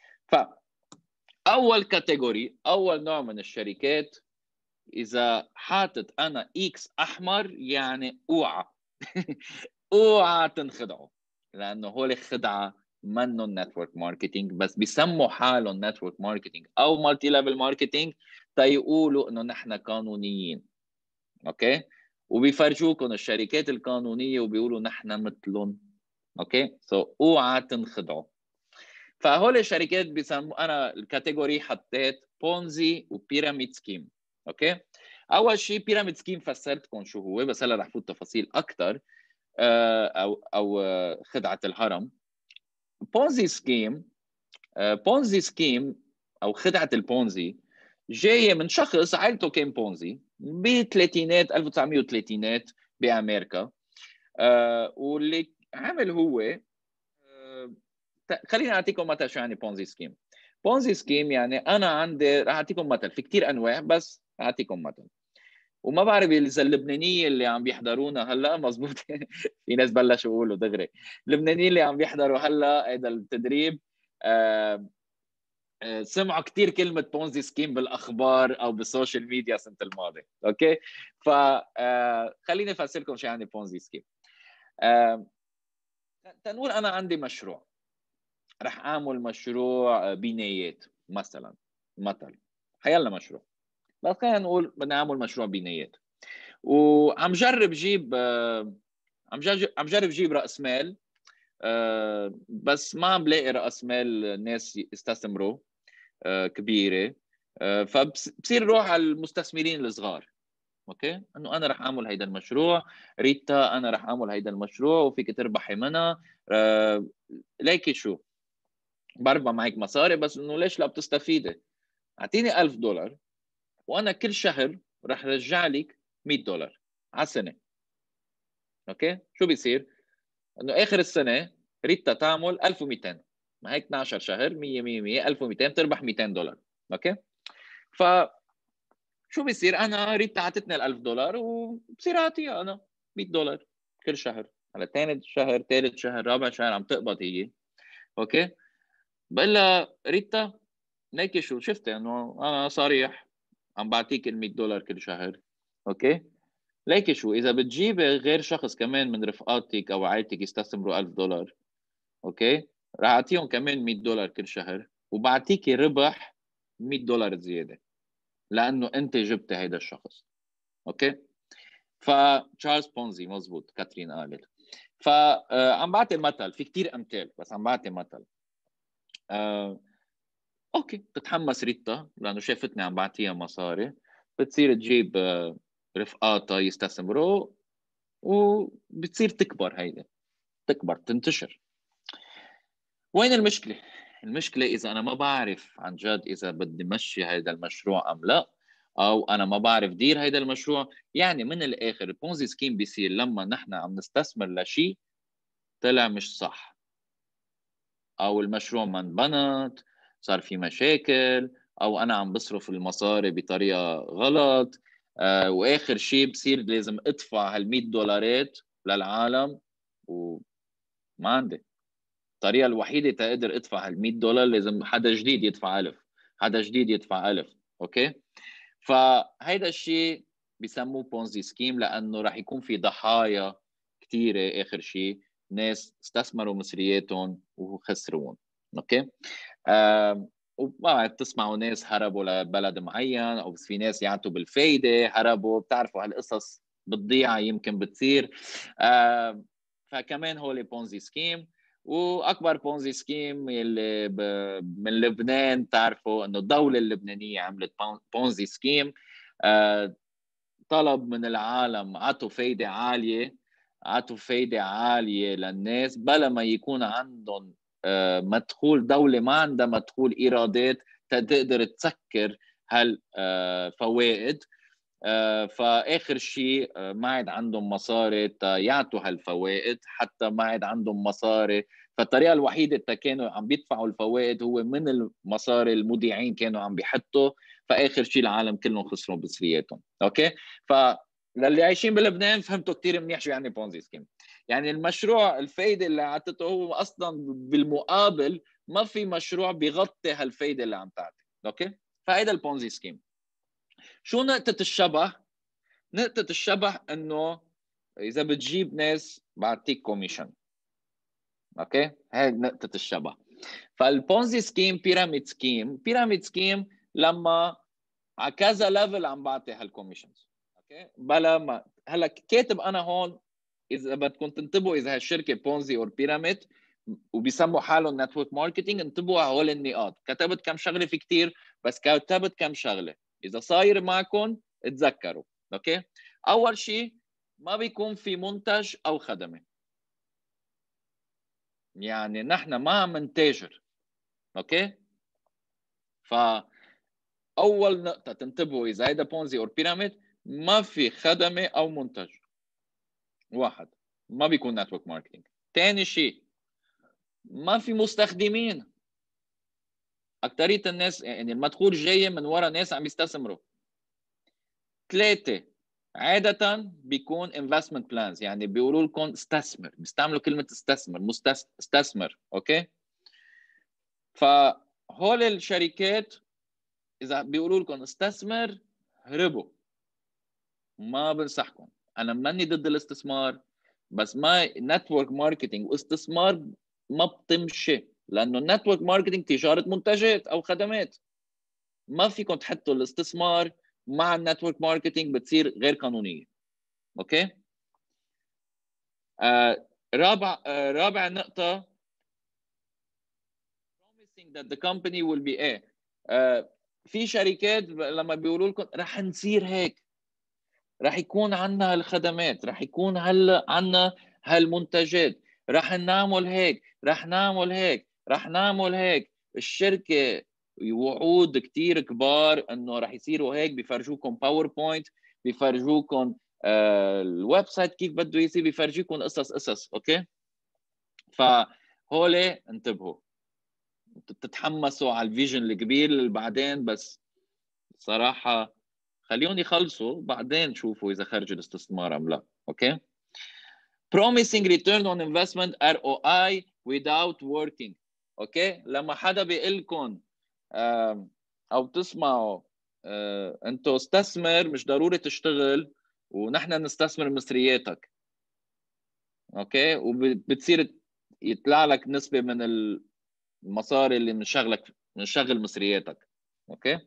فاول كاتيجوري، اول نوع من الشركات، اذا حاطط انا اكس احمر يعني اوعى اوعى تنخدعوا، لانه هول خدعه منهم نتورك ماركتينج، بس بيسموا حالهم نتورك ماركتينج او مالتي ليفل ماركتينج تيقولوا انه نحن قانونيين. اوكي، وبيفرجوكم الشركات القانونيه وبيقولوا نحن مثلهم. اوكي، اوعى تنخدعوا. فهول الشركات بيسموا، انا الكاتيجوري حطيت بونزي وبيراميد سكيم. اوكي، اول شيء بيراميد سكيم فسرتكم شو هو، بس هلا رح فوت تفاصيل اكثر. او خدعه الهرم. بونزي سكيم، بونزي سكيم او خدعه البونزي جايه من شخص عائلته كان بونزي بالثلاثينات 1930 بامريكا. واللي عمل هو خليني اعطيكم مثل شو يعني بونزي سكيم. بونزي سكيم يعني انا عندي، رح اعطيكم مثل، في كثير انواع بس اعطيكم مثل. وما بعرف اذا اللبنانيه اللي عم بيحضرونا هلا مزبوط في ناس بلشوا يقولوا دغري اللبنانيين اللي عم بيحضروا هلا هذا التدريب سمعوا كثير كلمه بونزي سكيم بالاخبار او بالسوشيال ميديا السنه الماضيه. اوكي، ف خليني افسر لكم شو يعني بونزي سكيم. تنقول انا عندي مشروع، رح اعمل مشروع بنايات مثلا، حيلا مشروع، بس خلينا نقول بدنا نعمل مشروع بنايات، وعم جرب جيب عم جرب جيب راس مال، بس ما عم بلاقي راس مال ناس يستثمروا كبيره. فبصير روح على المستثمرين الصغار. اوكي، انه انا رح اعمل هيدا المشروع، ريتا انا رح اعمل هيدا المشروع وفيك تربحي منها. ليكي شو بربح معك مصاري، بس انه ليش لا بتستفيدي؟ اعطيني $1000 وانا كل شهر رح رجع لك $100 على السنه. اوكي، شو بيصير؟ انه اخر السنه ريتا تعمل 1200، ما هيك 12 شهر 100 100 100 1200 تربح $200. اوكي، ف شو بيصير؟ انا ريتا اعطتني $1000 وبصير اعطيها انا $100 كل شهر. على ثاني شهر ثالث شهر رابع شهر عم تقبض هي. اوكي، بقول لها ريتا ليكي شو شفتي انه انا صريح عم بعطيك $100 كل شهر. اوكي، ليكي شو اذا بتجيبي غير شخص كمان من رفقاتك او عائلتك يستثمروا $1000، اوكي، راح اعطيهم كمان $100 كل شهر وبعطيكي ربح $100 زياده، لانه انت جبتي هيدا الشخص. اوكي، فتشارلز بونزي مزبوط كاترين قالت. فعم بعطي مثل، في كتير امثال بس عم بعطي مثل. اوكي، بتتحمس ريتا لانه شافتني عم بعطيها مصاري، بتصير تجيب رفقاتها يستثمروا وبتصير تكبر، هيدا تكبر تنتشر. وين المشكله؟ المشكله اذا انا ما بعرف عن جد اذا بدي مشي هيدا المشروع ام لا، او انا ما بعرف دير هيدا المشروع. يعني من الاخر البونزي سكيم بيصير لما نحن عم نستثمر لشيء طلع مش صح، او المشروع ما انبنت، صار في مشاكل، او انا عم بصرف المصاري بطريقه غلط. واخر شيء بصير لازم ادفع هال$100 للعالم، وما عندي الطريقه الوحيده تقدر ادفع هال$100 لازم حدا جديد يدفع 1000، حدا جديد يدفع 1000. اوكي، فهيدا الشيء بيسموه بونزي سكيم، لانه راح يكون في ضحايا كثيره اخر شيء، ناس استثمروا مصرياتهم وخسرون. اوكي، وبعد تسمعوا ناس هربوا لبلد معين، او في ناس يعطوا بالفايده هربوا، بتعرفوا هالقصص بالضيعه يمكن بتصير. فكمان هو بونزي سكيم. واكبر بونزي سكيم اللي من لبنان، تعرفوا انه الدوله اللبنانيه عملت بونزي سكيم. طلب من العالم، عطوا فايده عاليه، عطوا فايده عاليه للناس بلا ما يكون عندهم مدخول. دولة ما عندها مدخول إيرادات تقدر تسكر هالفوائد. فآخر شيء ما عاد عندهم مصاري يعطوا هالفوائد، حتى ما عاد عندهم مصاري. فالطريقة الوحيدة كانوا عم بيدفعوا الفوائد هو من المصاري المودعين كانوا عم بيحطوا. فآخر شيء العالم كلهم خسروا بسرياتهم. أوكي، فللي عايشين بلبنان فهمتوا كتير منيح شو يعني بونزي سكيم. يعني المشروع الفايدة اللي عطته هو أصلا بالمقابل ما في مشروع بيغطي هالفايدة اللي عم تعطي. أوكي، فهيدا البونزي سكيم. شو نقطة الشبه؟ نقطة الشبه انه اذا بتجيب ناس بعطيك كوميشن. اوكي، هاي نقطة الشبه. فالبونزي سكيم بيراميد سكيم لما على كذا ليفل عم بعطي هالكوميشنز. اوكي، بلا ما هلا كاتب انا هون، اذا بدكم تنتبهوا اذا هالشركة بونزي او بيراميد وبيسموا حالهم نتورك ماركتينج، انتبهوا على هول النقاط. كتبت كم شغلة في كتير، بس كتبت كم شغلة اذا صاير معكم اتذكروا. اوكي، اول شيء ما بيكون في منتج او خدمه، يعني نحن ما عم نتاجر. اوكي، فاول نقطه تنتبهوا اذا هيدا بونزي او بيراميد ما في خدمه او منتج. واحد، ما بيكون نتورك ماركتينج. ثاني شيء ما في مستخدمين. اكثريه الناس يعني المدخول جاي من ورا ناس عم يستثمروا. ثلاثه، عادة بيكون investment plans، يعني بيقولوا لكم استثمر، بيستعملوا كلمة استثمر. اوكي، فهول الشركات إذا بيقولوا لكم استثمر هربوا. ما بنصحكم، أنا ماني ضد الاستثمار، بس ما نتورك ماركتينج واستثمار ما بتمشي، لأنه النتورك ماركتينج تجارة منتجات أو خدمات. ما فيكم تحطوا الاستثمار مع النتورك ماركتينج، بتصير غير قانونية. اوكي، رابع نقطة promising that the company will be ايه. في شركات لما بيقولوا لكم رح نصير هيك، رح يكون عندنا هالخدمات، رح يكون عندنا هالمنتجات، رح نعمل هيك، رح نعمل هيك، رح نعمل هيك. الشركة وعود كتير كبار انه رح يصيروا هيك، بيفرجوكم باوربوينت، بيفرجوكم الويب سايت كيف بده يصير، بيفرجيكم قصص. اوكي، فهول انتبهوا، تتحمسوا على الفيجن الكبير اللي بعدين، بس صراحة خليهم يخلصوا بعدين شوفوا إذا خرج الاستثمار أم لا. أوكي، promising return on investment ROI without working. أوكي، لما حدا بيقول لكم أو تسمعوا أنتوا استثمر، مش ضروري تشتغل ونحن نستثمر مصرياتك. أوكي، وبتصير يطلع لك نسبة من المصاري اللي بنشغل مصرياتك. اوكي،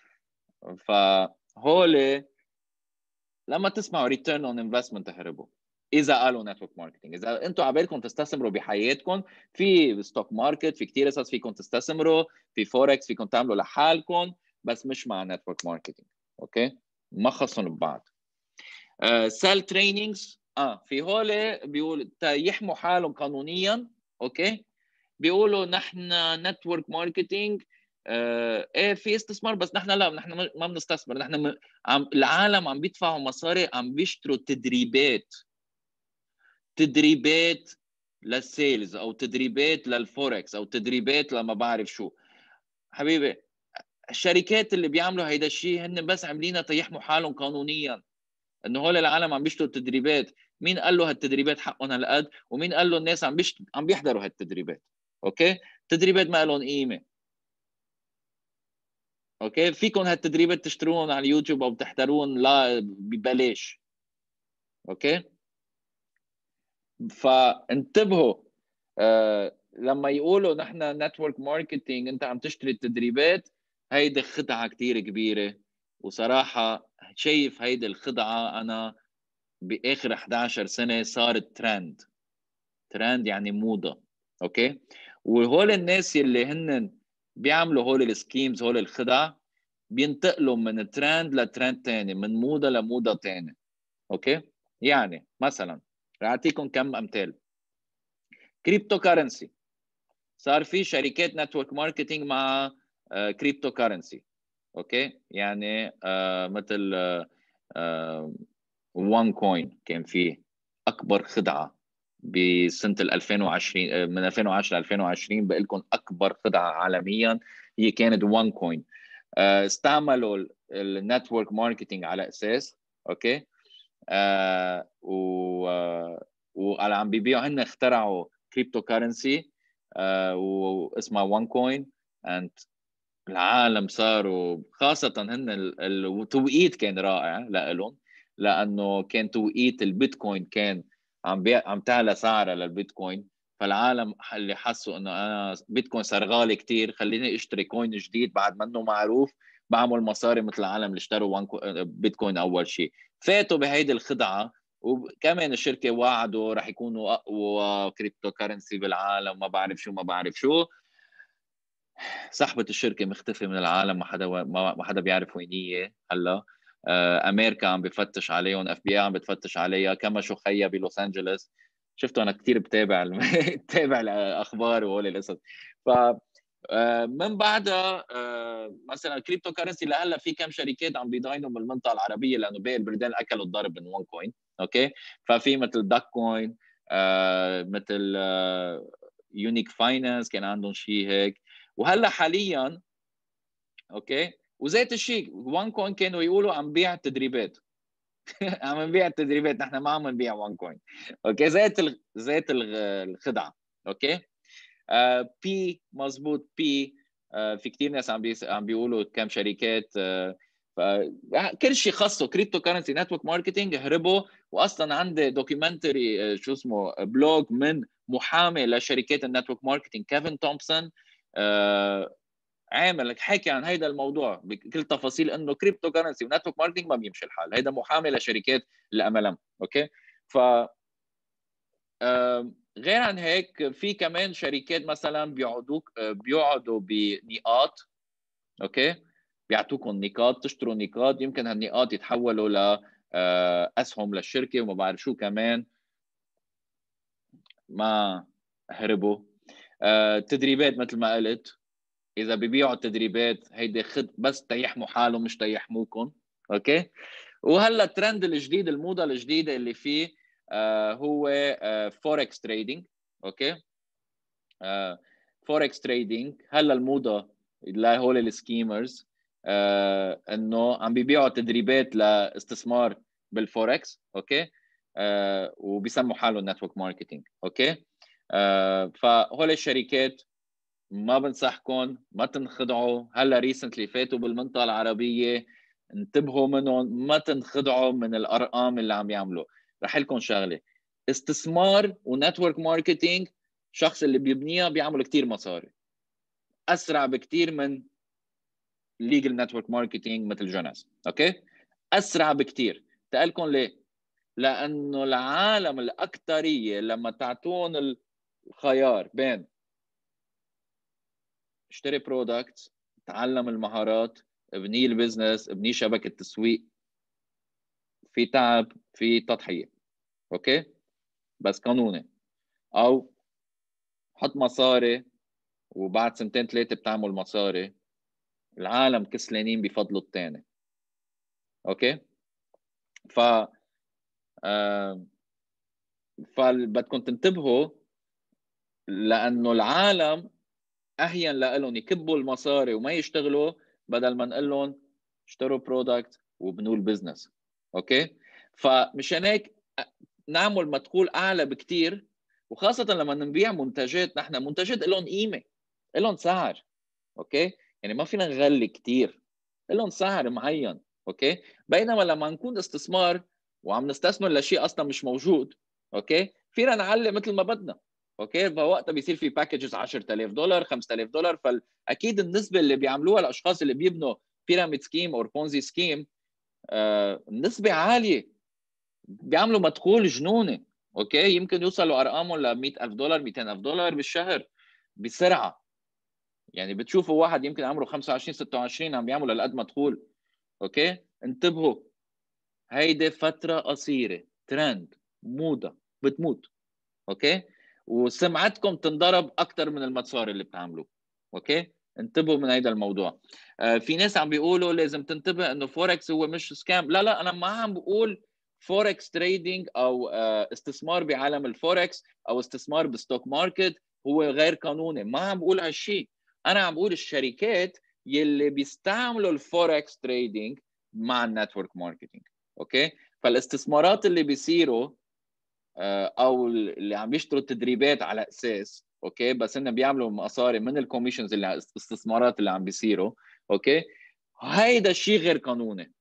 فهول لما تسمعوا ريتيرن اون انفستمنت تهربوا. اذا قالوا نتورك ماركتينج، اذا انتم على بالكم تستثمروا بحياتكم في ستوك ماركت، في كثير قصص فيكم تستثمروا، في فوركس فيكم تعملوا لحالكم، بس مش مع نتورك ماركتينج. اوكي، ما خصهم ببعض. سيل تريننجز في هول بيقول يحموا حالهم قانونيا. اوكي، بيقولوا نحن نتورك ماركتينج ايه في استثمار، بس نحن لا، نحن ما بنستثمر، نحن العالم عم بيدفعوا مصاري، عم بيشتروا تدريبات للسيلز، او تدريبات للفوركس، او تدريبات لما بعرف شو. حبيبي الشركات اللي بيعملوا هيدا الشيء هن بس عاملينها تيحموا حالهم قانونيا، انه هول العالم عم بيشتروا التدريبات. مين قال له هالتدريبات حقهم هالقد؟ ومين قال له الناس عم بيحضروا هالتدريبات؟ اوكي، التدريبات ما لهم قيمه. اوكي، فيكم هالتدريبات تشتروهم على اليوتيوب او بتحضرون لا ببلاش. اوكي، فانتبهوا لما يقولوا نحن نتورك ماركتينج انت عم تشتري التدريبات، هيدي خدعه كثير كبيره. وصراحه شايف هيدي الخدعه انا باخر 11 سنه صارت ترند يعني موضه. اوكي، وهول الناس اللي هن بيعملوا هول السكيمز هول الخدع بينتقلوا من ترند لترند ثاني، من موضه لموضه ثانيه. اوكي، يعني مثلا رح اعطيكم كم امثال. كريبتو كارنسي، صار في شركات نتورك ماركتينج مع كريبتو كارنسي. اوكي، يعني مثل وان كوين كان فيه اكبر خدعه بسنه 2020، من 2010 ل 2020 بقول لكم اكبر خدعه عالميا هي كانت وان كوين. استعملوا النتورك ماركتينج على اساس اوكي وعلى عم بيبيعوا، هن اخترعوا كريبتو كارنسي واسمها وان كوين. اند العالم صاروا خاصة هن التوقيت كان رائع لهم، لأنه كان توقيت البيتكوين كان عم تعلى سعرها للبيتكوين. فالعالم اللي حسوا انه انا بيتكوين صار غالي كتير، خليني اشتري كوين جديد بعد منه معروف بعمل مصاري مثل العالم اللي اشتروا بيتكوين اول شيء. فاتوا بهيدي الخدعة. وكمان الشركة وعدوا رح يكونوا اقوى كريبتو كارنسي بالعالم، ما بعرف شو. صاحبة الشركة مختفية من العالم، ما حدا بيعرف وين هي هلا. امريكا عم بفتش عليهم، اف بي اي عم بتفتش عليها، كما شو خيا بلوس انجلوس. شفتوا انا كثير بتابع بتابع الاخبار وهول القصص. ف من بعدها مثلا كريبتو كارنسي لهلا في كم شركات عم بيضاينوا من المنطقه العربيه، لانه باقي البلدان اكلوا الضرب من وان كوين. اوكي، ففي مثل داك كوين، مثل يونيك فاينانس كان عندهم شيء هيك. وهلا حاليا اوكي، وذات الشيء وان كوين كانوا يقولوا عم بيع التدريبات عم نبيع التدريبات، نحن ما عم نبيع وان كوين. اوكي، ذات الخدعه. اوكي، بي مزبوط بي. في كثير ناس عم بيقولوا كم شركات كل شيء خاصه كريبتو كارنسي نتورك ماركتينج هربوا. واصلا عندي دوكيومنتري شو اسمه بلوج من محامي لشركات النتورك ماركتينج كيفن تومسون، عامل حكي عن هيدا الموضوع بكل تفاصيل، انه كريبتو كارنسي ونتورك ماركتينج ما بيمشي الحال. هيدا محامي لشركات الام ال ام. اوكي، ف غير عن هيك في كمان شركات مثلا بيقعدوا بنقاط. اوكي، بيعطوكم نقاط، تشتروا نقاط، يمكن هالنقاط يتحولوا ل اسهم للشركه وما بعرف شو كمان. ما هربوا. تدريبات مثل ما قلت، اذا ببيعوا التدريبات هيدي بس تيحموا حالهم مش تيحموكم. اوكي، وهلا الترند الجديد، الموضه الجديده اللي فيه هو فوركس تريدينج. اوكي، فوركس تريدينج هلا الموضه لهول السكيمرز انه عم بيبيعوا تدريبات لاستثمار بالفوركس. اوكي، وبيسموا حالهم نتورك ماركتينج. اوكي، فهول الشركات ما بنصحكم ما تنخدعوا. هلا ريسنتلي فاتوا بالمنطقه العربيه، انتبهوا منهم، ما تنخدعوا من الارقام اللي عم يعملوا. رح لكم شغله، استثمار ونتورك ماركتينج الشخص اللي بيبنيها بيعمل كتير مصاري، اسرع بكتير من ليجل نتورك ماركتينج مثل جوناس. اوكي، اسرع بكتير. تقلكم ليه؟ لانه العالم الاكثريه لما تعطون الخيار بين اشتري برودكت، تعلم المهارات، ابني البزنس، ابني شبكه تسويق، في تعب، في تضحيه. اوكي، بس قانوني، او حط مصاري وبعد سنتين ثلاثه بتعمل مصاري. العالم كسلانين بفضلوا الثاني. اوكي، ف فبدكم تنتبهوا، لانه العالم اهين لهم يكبوا المصاري وما يشتغلوا بدل ما نقول لهم اشتروا برودكت وبنوا البزنس. اوكي، فمشان هيك نعمل مدخول اعلى بكثير، وخاصه لما نبيع منتجات، نحن منتجات لهم قيمه، لهم سعر. اوكي، يعني ما فينا نغلي كثير، لهم سعر معين. اوكي، بينما لما نكون استثمار وعم نستثمر لشيء اصلا مش موجود، اوكي، فينا نعلي مثل ما بدنا. اوكي، فوقتها بيصير في باكجز $10,000 $5,000. فاكيد النسبه اللي بيعملوها الاشخاص اللي بيبنوا بيراميد سكيم او بونزي سكيم نسبه عاليه، بيعملوا مدخول جنوني. اوكي، يمكن يوصلوا ارقامهم ل $100,000 $200,000 بالشهر بسرعه. يعني بتشوفوا واحد يمكن عمره 25 26 عم بيعمل هالقد مدخول. اوكي، انتبهوا، هيدي فتره قصيره، ترند، موضه بتموت. اوكي، وسمعتكم تنضرب اكثر من المسار اللي بتعملوه. اوكي، انتبهوا من هيدا الموضوع. في ناس عم بيقولوا لازم تنتبه انه فوركس هو مش سكام. لا لا، انا ما عم بقول فوركس تريدينج او استثمار بعالم الفوركس او استثمار بالستوك ماركت هو غير قانوني، ما عم بقول هالشيء. انا عم بقول الشركات يلي بيستعملوا الفوركس تريدينج مع النتورك ماركتينج. اوكي، فالاستثمارات اللي بيصيروا او اللي عم بيشتروا التدريبات على اساس، اوكي، بس انهم بيعملوا مصاري من الكوميشنز اللي الاستثمارات اللي عم بيصيروا. اوكي، هيدا الشيء غير قانوني،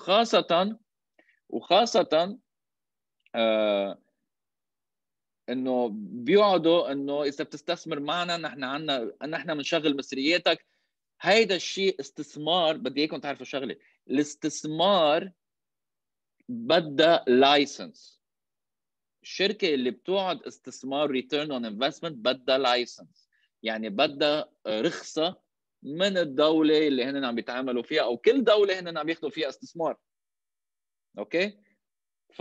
وخاصه انه بيقعدوا انه اذا بتستثمر معنا نحن بنشغل مصرياتك. هيدا الشيء استثمار. بدي اياكم تعرفوا شغله، الاستثمار بدها لايسنس. الشركه اللي بتوعد استثمار ريتيرن اون انفستمنت بدها لايسنس، يعني بدها رخصه من الدوله اللي هن عم بيتعاملوا فيها، او كل دوله هن عم ياخذوا فيها استثمار. اوكي، ف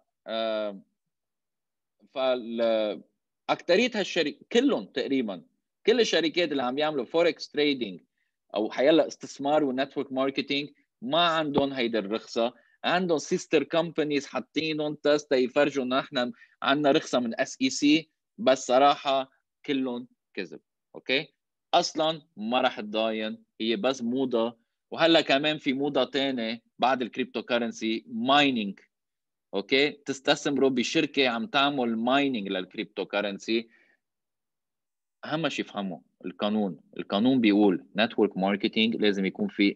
اكثريه هالشركات كلهم تقريبا، كل الشركات اللي عم يعملوا فوركس تريدينج او حيلا استثمار ونتورك ماركتينج ما عندهم هيدي الرخصه. عندهم سيستر كومبانيز حاطينهم تست يفرجوا انه نحن عندنا رخصه من SEC، بس صراحه كلهم كذب. اوكي، اصلا ما راح تضاين، هي بس موضه. وهلا كمان في موضه ثانيه بعد الكريبتو كارنسي، مايننج. اوكي، تستثمروا بشركه عم تعمل مايننج للكريبتو كارنسي. اهم شيء افهموا القانون بيقول نتورك ماركتينج لازم يكون في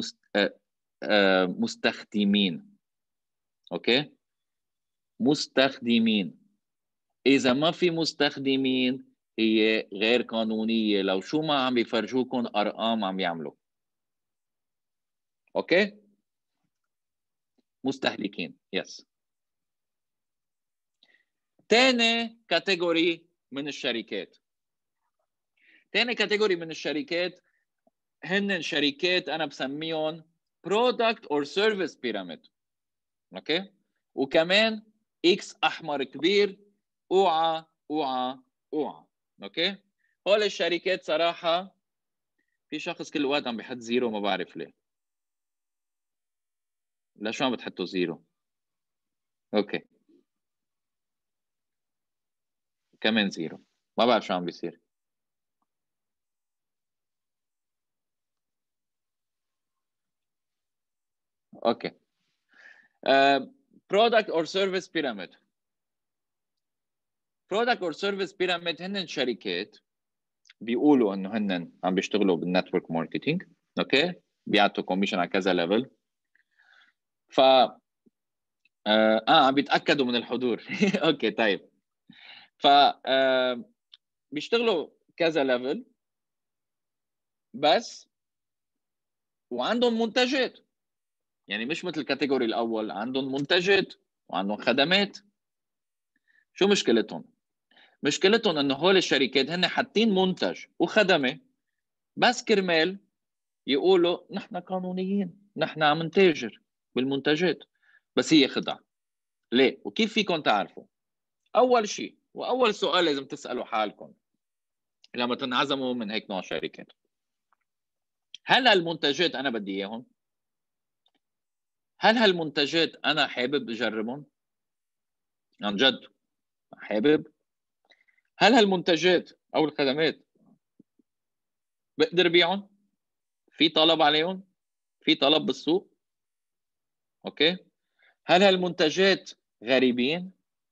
مستخدمين. اوكي، مستخدمين. اذا ما في مستخدمين هي غير قانونيه، لو شو ما عم بيفرجوكم ارقام عم يعملوا. اوكي، مستهلكين. يس. تاني كاتيجوري من الشركات، هن شركات انا بسميهم برودكت اور سيرفيس بيراميد. اوكي، وكمان اكس احمر كبير، اوعى اوعى اوعى. اوكي، هول الشركات صراحه، في شخص كل وقت عم بيحط زيرو، ما بعرف ليه. ليش عم بتحطوا زيرو؟ اوكي، كمان زيرو، ما بعرف شو عم بيصير. اوكي، برودكت اور سيرفيس بيراميد. برودكت اور سيرفيس بيراميد هن شركات بيقولوا انه هن عم بيشتغلوا بالنتورك ماركتينج. اوكي، بيعطوا كوميشن على كذا ليفل. ف عم بيتاكدوا من الحضور. اوكي طيب. ف بيشتغلوا كذا ليفل بس، وعندهم منتجات. يعني مش مثل الكاتيجوري الاول، عندهم منتجات وعندهم خدمات. شو مشكلتهم؟ مشكلتهم انه هول الشركات هن حاطين منتج وخدمه بس كرمال يقولوا نحن قانونيين، نحن عم نتاجر بالمنتجات. بس هي خدعه. ليه وكيف فيكم تعرفوا؟ اول شيء واول سؤال لازم تسالوا حالكم لما تنعزموا من هيك نوع شركات، هل هالمنتجات انا بدي اياهم؟ هل هالمنتجات انا حابب اجربهم؟ عن جد حابب؟ هل هالمنتجات او الخدمات بقدر بيعهم؟ في طلب عليهم، في طلب بالسوق. اوكي، هل هالمنتجات غريبين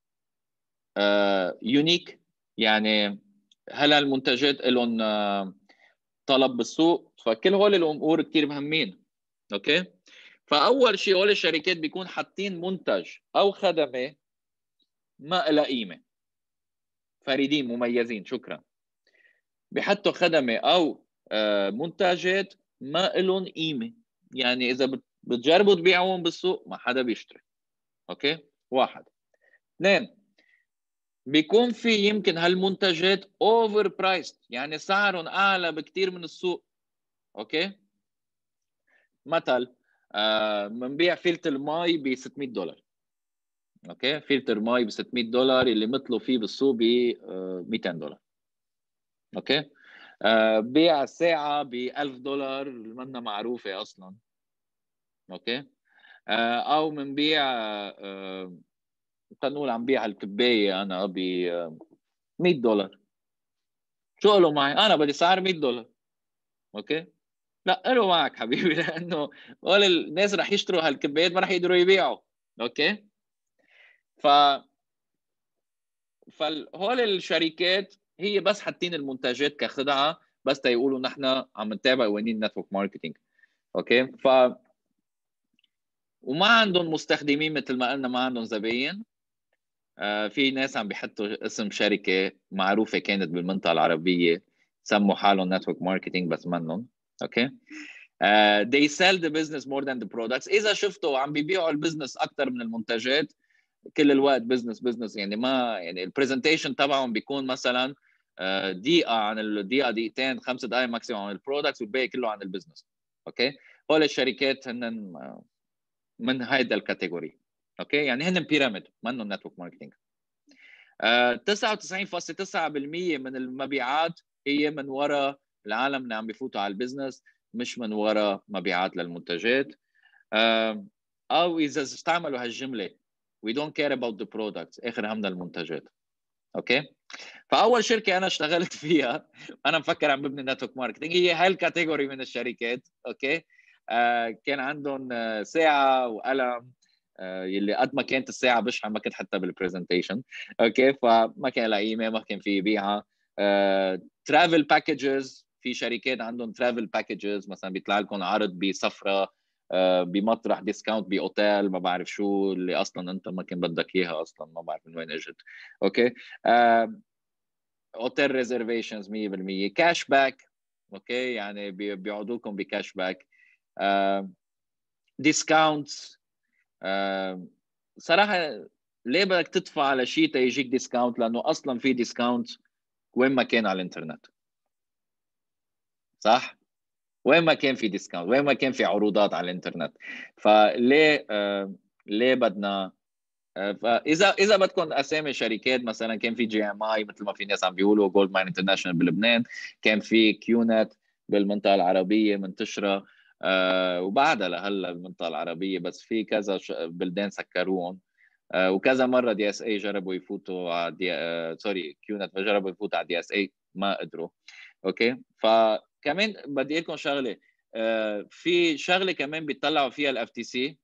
يونيك؟ يعني هل هالمنتجات لهم طلب بالسوق؟ فكل هول الامور كثير مهمين. اوكي، فاول شيء هول الشركات بيكون حاطين منتج او خدمه ما لها قيمه، فريدين مميزين. شكرا. بيحطوا خدمه او منتجات ما لهم قيمه، يعني اذا بتجربوا تبيعوهم بالسوق ما حدا بيشتري. اوكي، واحد. اثنين، بيكون في يمكن هالمنتجات اوفر برايست، يعني سعرهم اعلى بكثير من السوق. اوكي، مثل بنبيع فلتر مي ب $600. اوكي، فلتر مي ب $600 اللي مثله فيه بالسوق ب $200. اوكي، بيع ساعه ب $1000 اللي منا معروفه اصلا. اوكي، او بنبيع نقول عم بيع الكبايه انا ب $100. شو قالوا معي؟ انا بدي سعر $100. اوكي، لا قالوا معك حبيبي، لانه هول الناس رح يشتروا هالكبايات ما رح يقدروا يبيعوا. اوكي، فهول الشركات هي بس حاطين المنتجات كخدعه بس تيقولوا نحن عم نتابع قوانين نتورك ماركتينج. اوكي، وما عندهم مستخدمين مثل ما قلنا، ما عندهم زباين. في ناس عم بيحطوا اسم شركه معروفه كانت بالمنطقه العربيه، سموا حالهم نتورك ماركتينج بس منهم. اوكي، they sell the business more than the products. اذا شفتوا عم بيبيعوا البزنس اكثر من المنتجات، كل الوقت بزنس بزنس، يعني ما يعني البرزنتيشن تبعهم بيكون مثلا دقيقه عن الدقيقه، دقيقتين، 5 دقائق ماكسيموم عن البرودكتس، والباقي كله عن البزنس. اوكي، هول الشركات هن من هيدا الكاتيجوري. اوكي، يعني هن بيراميد منهم نتورك ماركتينج. 99.9% من المبيعات هي من وراء العالم اللي عم بيفوتوا على البزنس، مش من وراء مبيعات للمنتجات. او اذا استعملوا هالجمله we don't care about the products، اخر همنا المنتجات. اوكي، فاول شركه انا اشتغلت فيها انا مفكر عم ببني نتورك ماركتينج هي هالكاتيجوري من الشركات. اوكي، كان عندهم ساعه وقلم، يلي قد ما كانت الساعه بشحن ما كنت حتى بالبرزنتيشن. اوكي، فما كان لها قيمه، ما كان في بيعها. ترافل باكجز، في شركات عندهم ترافل باكجز، مثلا بيطلع لكم عرض بسفره بمطرح، ديسكاونت باوتيل، ما بعرف شو اللي اصلا انت ما كان بدك اياها اصلا، ما بعرف من وين اجت. اوكي، اوتيل ريزرفيشنز 100%، كاش باك. اوكي، يعني بيعودوكم بكاش باك، ديسكاونتس. صراحه ليه بدك تدفع على شيء تيجيك ديسكاونت؟ لانه اصلا في ديسكاونت وين ما كان على الانترنت، صح؟ وين ما كان في ديسكاونت، وين ما كان في عروضات على الانترنت. فليه ليه بدنا فاذا بدكم اسامي شركات، مثلا كان في GMI مثل ما في ناس عم بيقولوا، جولد ماين انترناشونال بلبنان، كان في كيونت بالمنطقه العربيه منتشره، وبعدها لهلا المنطقه العربيه، بس في كذا بلدان سكروهم. وكذا مره DSA جربوا يفوتوا على سوري كيونت جربوا يفوتوا على DSA ما قدروا. اوكي، فكمان بدي اقول لكم شغله، في شغله كمان بيطلعوا فيها الFTC،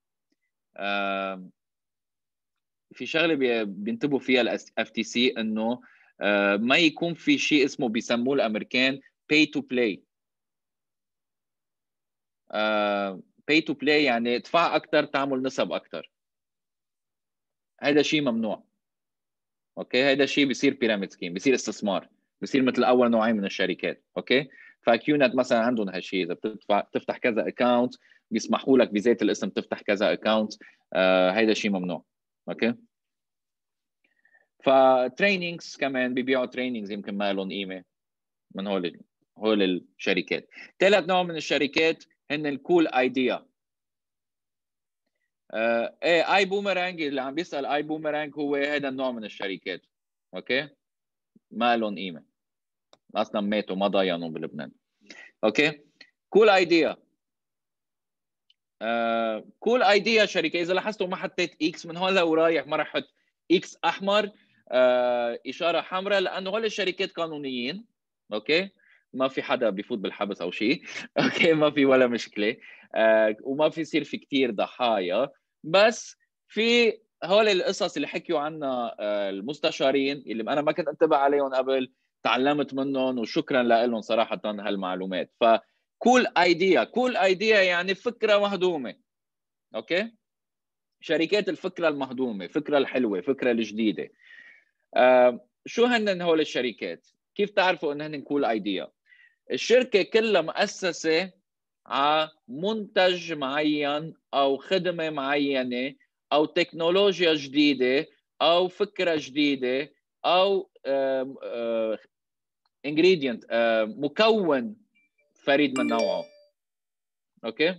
في شغله بينتبهوا فيها الFTC، انه ما يكون في شيء اسمه بيسموه الامريكان pay to play. pay to play يعني ادفع اكثر تعمل نسب اكثر. هذا شيء ممنوع. اوكي، هذا الشيء بيصير بيراميد سكيم، بيصير استثمار، بيصير مثل اول نوعين من الشركات. اوكي، فكيونت مثلا عندهم هالشيء، اذا بتفتح كذا اكونت بيسمحوا لك بذات الاسم تفتح كذا اكونت. هذا الشيء ممنوع. اوكي، فتريننجز كمان بيبيعوا تريننجز يمكن ما لهم قيمه من هول الشركات. ثالث نوع من الشركات هن الكول ايديا. ايه، اي بومرانج اللي عم بيسال اي بومرانج هو هذا النوع من الشركات. اوكي، ما لهم قيمه اصلا، ماتوا ما ضينوا بلبنان. اوكي، كول ايديا. كول ايديا شركه، اذا لاحظتوا ما حطيت اكس من هون ورايح، ما راح احط اكس احمر اشاره حمراء، لانه هول الشركات قانونيين. اوكي، ما في حدا بيفوت بالحبس او شيء. اوكي، ما في ولا مشكله. وما في يصير في كثير ضحايا، بس في هول القصص اللي حكيوا عنها المستشارين اللي انا ما كنت انتبه عليهم قبل، تعلمت منهم وشكرا لهم صراحه هالمعلومات. فكول ايديا يعني فكره مهضومه. اوكي، شركات الفكره المهضومه، فكره الحلوه، فكره الجديده. شو هن هول الشركات؟ كيف تعرفوا انهن كول ايديا؟ الشركه كلها مؤسسه على منتج معين او خدمه معينه او تكنولوجيا جديده او فكره جديده او ingredient، مكون فريد من نوعه. اوكي،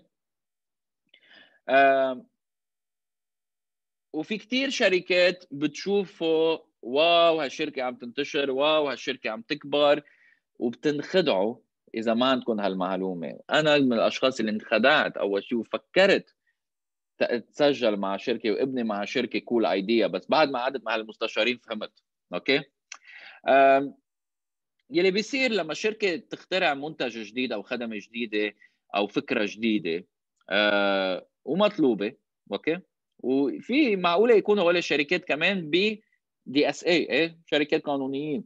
وفي كتير شركات بتشوفوا واو هالشركه عم تنتشر، واو هالشركه عم تكبر، وبتنخدعوا اذا ما عندكم هالمعلومه. انا من الاشخاص اللي انخدعت اول شيء وفكرت تسجل مع شركه وابني مع شركه كول ايديا، بس بعد ما قعدت مع المستشارين فهمت. اوكي، يلي بيصير لما شركه تخترع منتج جديد او خدمه جديده او فكره جديده ومطلوبه، اوكي، وفي معقوله يكونوا هول الشركات كمان ب دي اس اي، شركات قانونيين.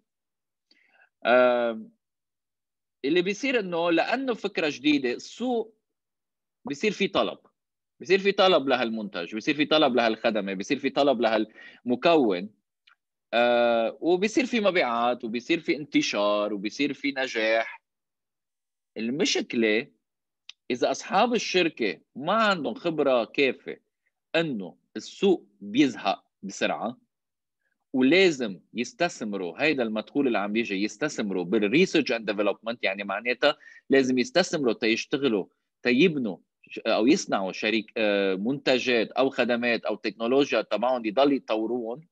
اللي بيصير انه لانه فكره جديده السوق بيصير في طلب، بيصير في طلب لهالمنتج، بيصير في طلب لهالخدمه، بيصير في طلب لهالمكون، وبيصير في مبيعات وبيصير في انتشار وبيصير في نجاح. المشكله اذا اصحاب الشركه ما عندهم خبره كافيه انه السوق بيزهق بسرعه، ولازم يستثمروا هيدا المدخول اللي عم بيجي يستثمروا بالريسيرش اند ديفلوبمنت، يعني معناتها لازم يستثمروا تيشتغلوا تيبنوا او يصنعوا شريك منتجات او خدمات او تكنولوجيا تبعهم يضل يطوروهم.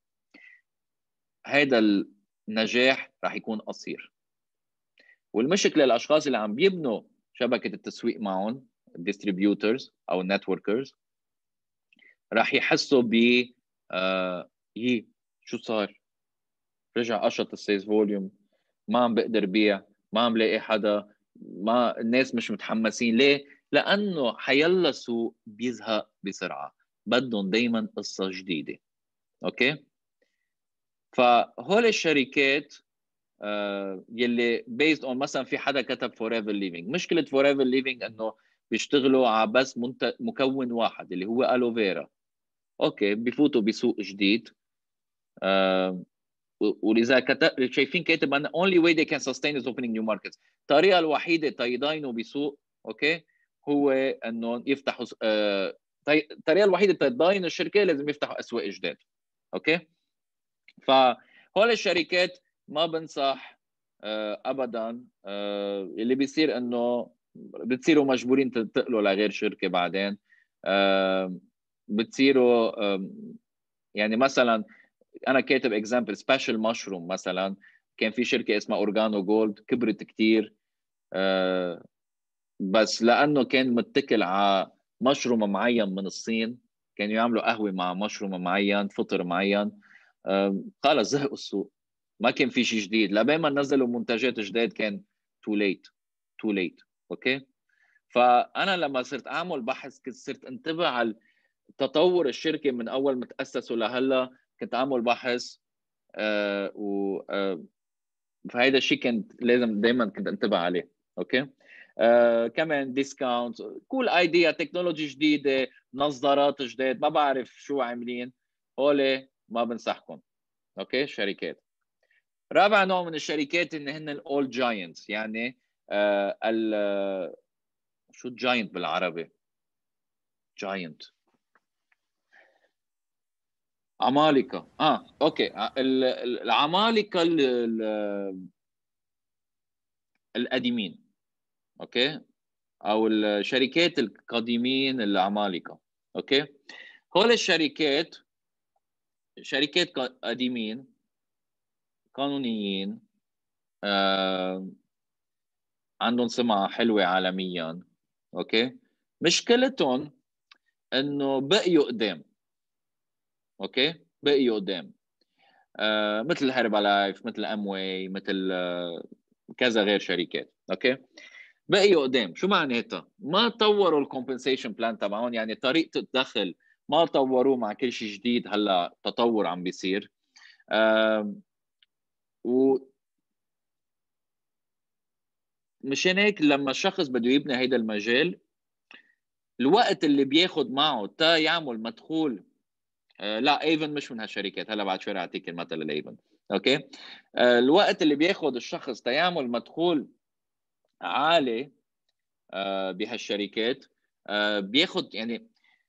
هيدا النجاح راح يكون قصير. والمشكله الاشخاص اللي عم بيبنوا شبكه التسويق معهم الديستريبيوترز او النتوركرز راح يحسوا ب شو صار، رجع قشط السيلز فوليوم، ما عم بقدر بيع، ما عم لاقي حدا، ما الناس مش متحمسين. ليه؟ لانه حيلا سوق بيزهق بسرعه، بدهم دائما قصه جديده. اوكي، فهول الشركات يلي بيزد اون مثلا في حدا كتب فور ايفر ليفينج. مشكله فور ايفر ليفينج انه بيشتغلوا على بس مكون واحد اللي هو الوفيرا. اوكي، بفوتوا بسوق جديد، ولذا شايفين كاتب ان only way they can sustain is opening new markets. الطريقه الوحيده تيضاينوا بسوق، اوكي، هو انه يفتحوا الطريقه الوحيده تيضاينوا الشركه لازم يفتحوا اسواق جداد. اوكي، فهول الشركات ما بنصح ابدا. اللي بيصير انه بتصيروا مجبورين تنتقلوا لغير شركه بعدين. بتصيروا يعني مثلا انا كاتب اكزامبل سبيشال مشروم مثلا، كان في شركه اسمها اورجانو جولد كبرت كثير، بس لانه كان متكل على مشروم معين من الصين، كانوا يعملوا قهوه مع مشروم معين، فطر معين، خلص زهقوا السوق، ما كان في شيء جديد. لبين ما نزلوا منتجات جداد كان تو ليت، تو ليت. اوكي، فانا لما صرت اعمل بحث كنت صرت انتبه على تطور الشركه من اول ما تاسسوا لهلا. كنت اعمل بحث و فهذا الشيء كنت لازم دائما كنت انتبه عليه. اوكي، كمان ديسكاونت، كول ايديا، تكنولوجي جديده، نظارات جداد، ما بعرف شو عاملين هول، ما بنصحكم. اوكي، شركات. رابع نوع من الشركات ان هن الاول جاينتس، يعني شو جاينت بالعربي؟ جاينت عمالقه. اوكي، العمالقه القديمين. اوكي، او الشركات القديمين العمالقه. اوكي، هول الشركات شركات قديمين قانونيين، عندهم سمعه حلوه عالميا. اوكي، مشكلتهم انه بقيوا قدام. اوكي، بقيوا قدام، مثل هيربالايف، مثل امواي، مثل كذا غير شركات. اوكي، بقيوا قدام. شو معناتها؟ ما طوروا الكومبنسيشن بلان تبعهم، يعني طريقه الدخل ما طوروه مع كل شيء جديد. هلا تطور عم بيصير. و مشان هيك لما الشخص بده يبني هيدا المجال، الوقت اللي بياخد معه تا يعمل مدخول. لا، ايفن مش من هالشركات. هلا بعد شوي رح اعطيك المثل الايفن. اوكي، الوقت اللي بياخد الشخص تا يعمل مدخول عالي بهالشركات بياخد يعني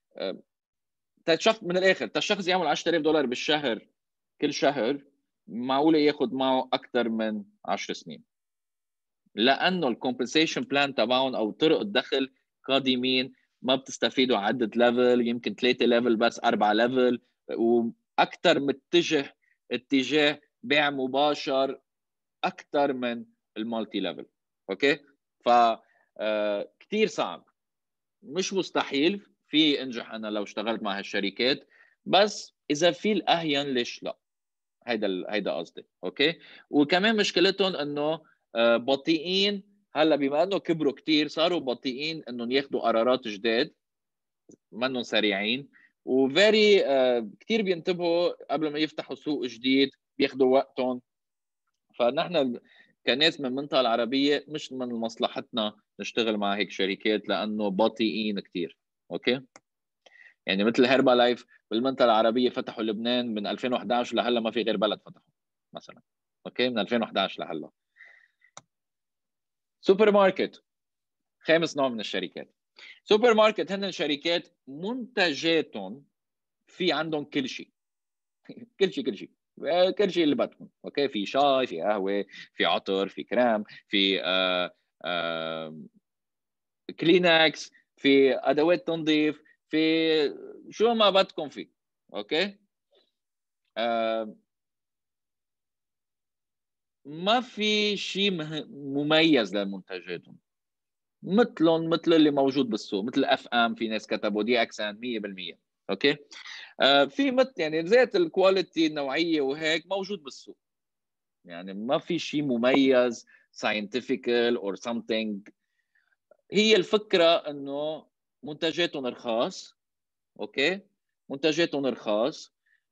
من الاخر الشخص يعمل $10,000 بالشهر كل شهر، معقوله ياخد معه اكثر من 10 سنين، لانه الكومبنسيشن بلان تبعهم او طرق الدخل قادمين. ما بتستفيدوا عده ليفل، يمكن 3 ليفل بس 4 ليفل، واكثر متجه اتجاه بيع مباشر اكثر من المالتي ليفل. اوكي، ف كثير صعب. مش مستحيل، في انجح انا لو اشتغلت مع هالشركات، بس اذا في الاهين ليش لا. هيدا قصدي. اوكي، وكمان مشكلتهم انه بطيئين. هلا بما انه كبروا كتير صاروا بطيئين انهم ياخذوا قرارات جداد، منهم سريعين، وفيري كثير بينتبهوا قبل ما يفتحوا سوق جديد، بياخذوا وقتهم. فنحن كناس من المنطقه العربيه مش من مصلحتنا نشتغل مع هيك شركات لانه بطيئين كثير. اوكي، يعني مثل هيربا لايف بالمنطقه العربيه فتحوا لبنان من 2011 لهلا ما في غير بلد فتحوا مثلا. اوكي، من 2011 لهلا. سوبر ماركت خامس نوع من الشركات. سوبر ماركت هن شركات منتجاتهم في عندهم كل شيء كل شيء كل شيء كل شيء اللي بدكم. اوكي، في شاي، في قهوه، في عطر، في كريم، في كلينكس، في ادوات تنظيف، في شو ما بدكم فيه. اوكي، ما في شيء مميز لمنتجاتهم، مثلهم مثل اللي موجود بالسوق، مثل اف ام. في ناس كتبوا دي اكسان 100%. اوكي، في مثل يعني ذات الكواليتي النوعيه وهيك موجود بالسوق، يعني ما في شيء مميز scientific or something. هي الفكره انه منتجاتهم رخاص. اوكي، منتجاتهم رخاص.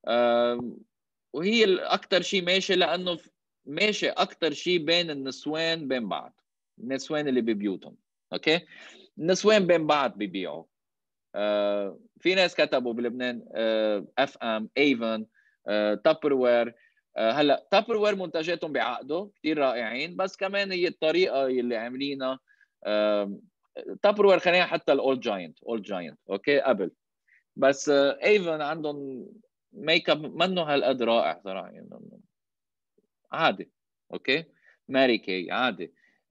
وهي الاكثر شيء ماشي، لانه ماشي اكثر شيء بين النسوان بين بعض، النسوان اللي ببيوتهم. اوكي، النسوان بين بعض ببيعوا. في ناس كتبوا بلبنان اف ام، ايفن، تابر وير. هلا تابر وير منتجاتهم بعقده كثير رائعين، بس كمان هي الطريقه اللي عاملينها. تابر وير خلينا حتى الاولد جاينت اوكي قبل. بس ايفن عندهم ميك اب منه هالقد رائع صراحه، يعني عادي. اوكي، ماري كي عادي.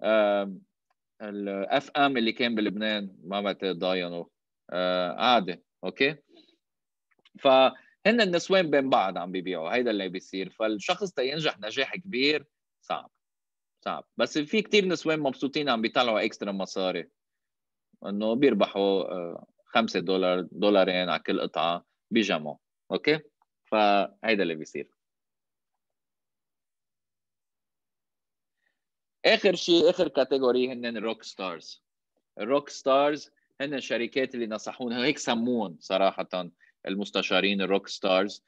الاف ام اللي كان بلبنان ما بعتقد ضاينوا، عادي. اوكي، فهن النسوان بين بعض عم بيبيعوا. هيدا اللي بيصير. فالشخص تينجح نجاح كبير صعب صعب. بس في كتير نسوان مبسوطين عم بيطلعوا اكسترا مصاري، انه بيربحوا $5 $2 على كل قطعه بيجمعوا. اوكي، فهيدا اللي بيصير. اخر شيء، اخر كاتيجوري هن الروك ستارز. الروك ستارز هن الشركات اللي نصحونا هيك سموهم صراحه المستشارين الروك ستارز.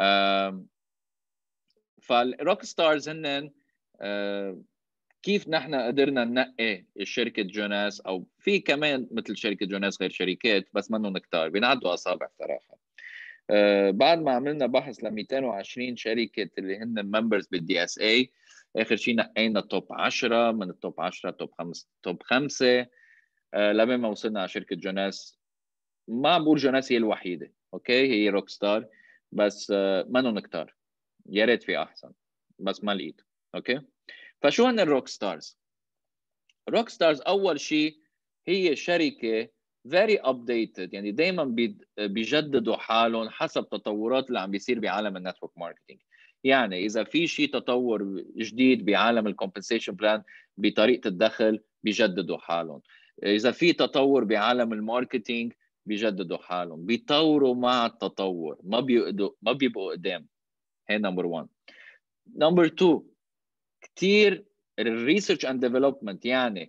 فالروك ستارز هن كيف نحن قدرنا ننقي شركه جوناس، او في كمان مثل شركه جوناس غير شركات بس منهم كتار بينعدوا اصابع صراحه. بعد ما عملنا بحث ل 220 شركه اللي هن ممبرز بالدي اس اي، اخر شيء نقينا توب 10. من التوب 10 توب 5 لما ما وصلنا على شركه جوناس. ما عم بقول جوناس هي الوحيده، اوكي، هي روك ستار، بس منهم كتار. يا ريت في احسن بس ما لقيت. اوكي، فشو هن الروك ستارز؟ روك ستارز اول شيء هي شركه very updated، يعني دائما بيجددوا حالهم حسب تطورات اللي عم بيصير بعالم النتورك ماركتينج. يعني اذا في شيء تطور جديد بعالم الكومبنسيشن بلان بطريقه الدخل بيجددوا حالهم. اذا في تطور بعالم الماركتينج بيجددوا حالهم، بيطوروا مع التطور، ما بيبقوا قدام. هي نمبر 1. نمبر 2، كثير الريسيرش اند ديفلوبمنت يعني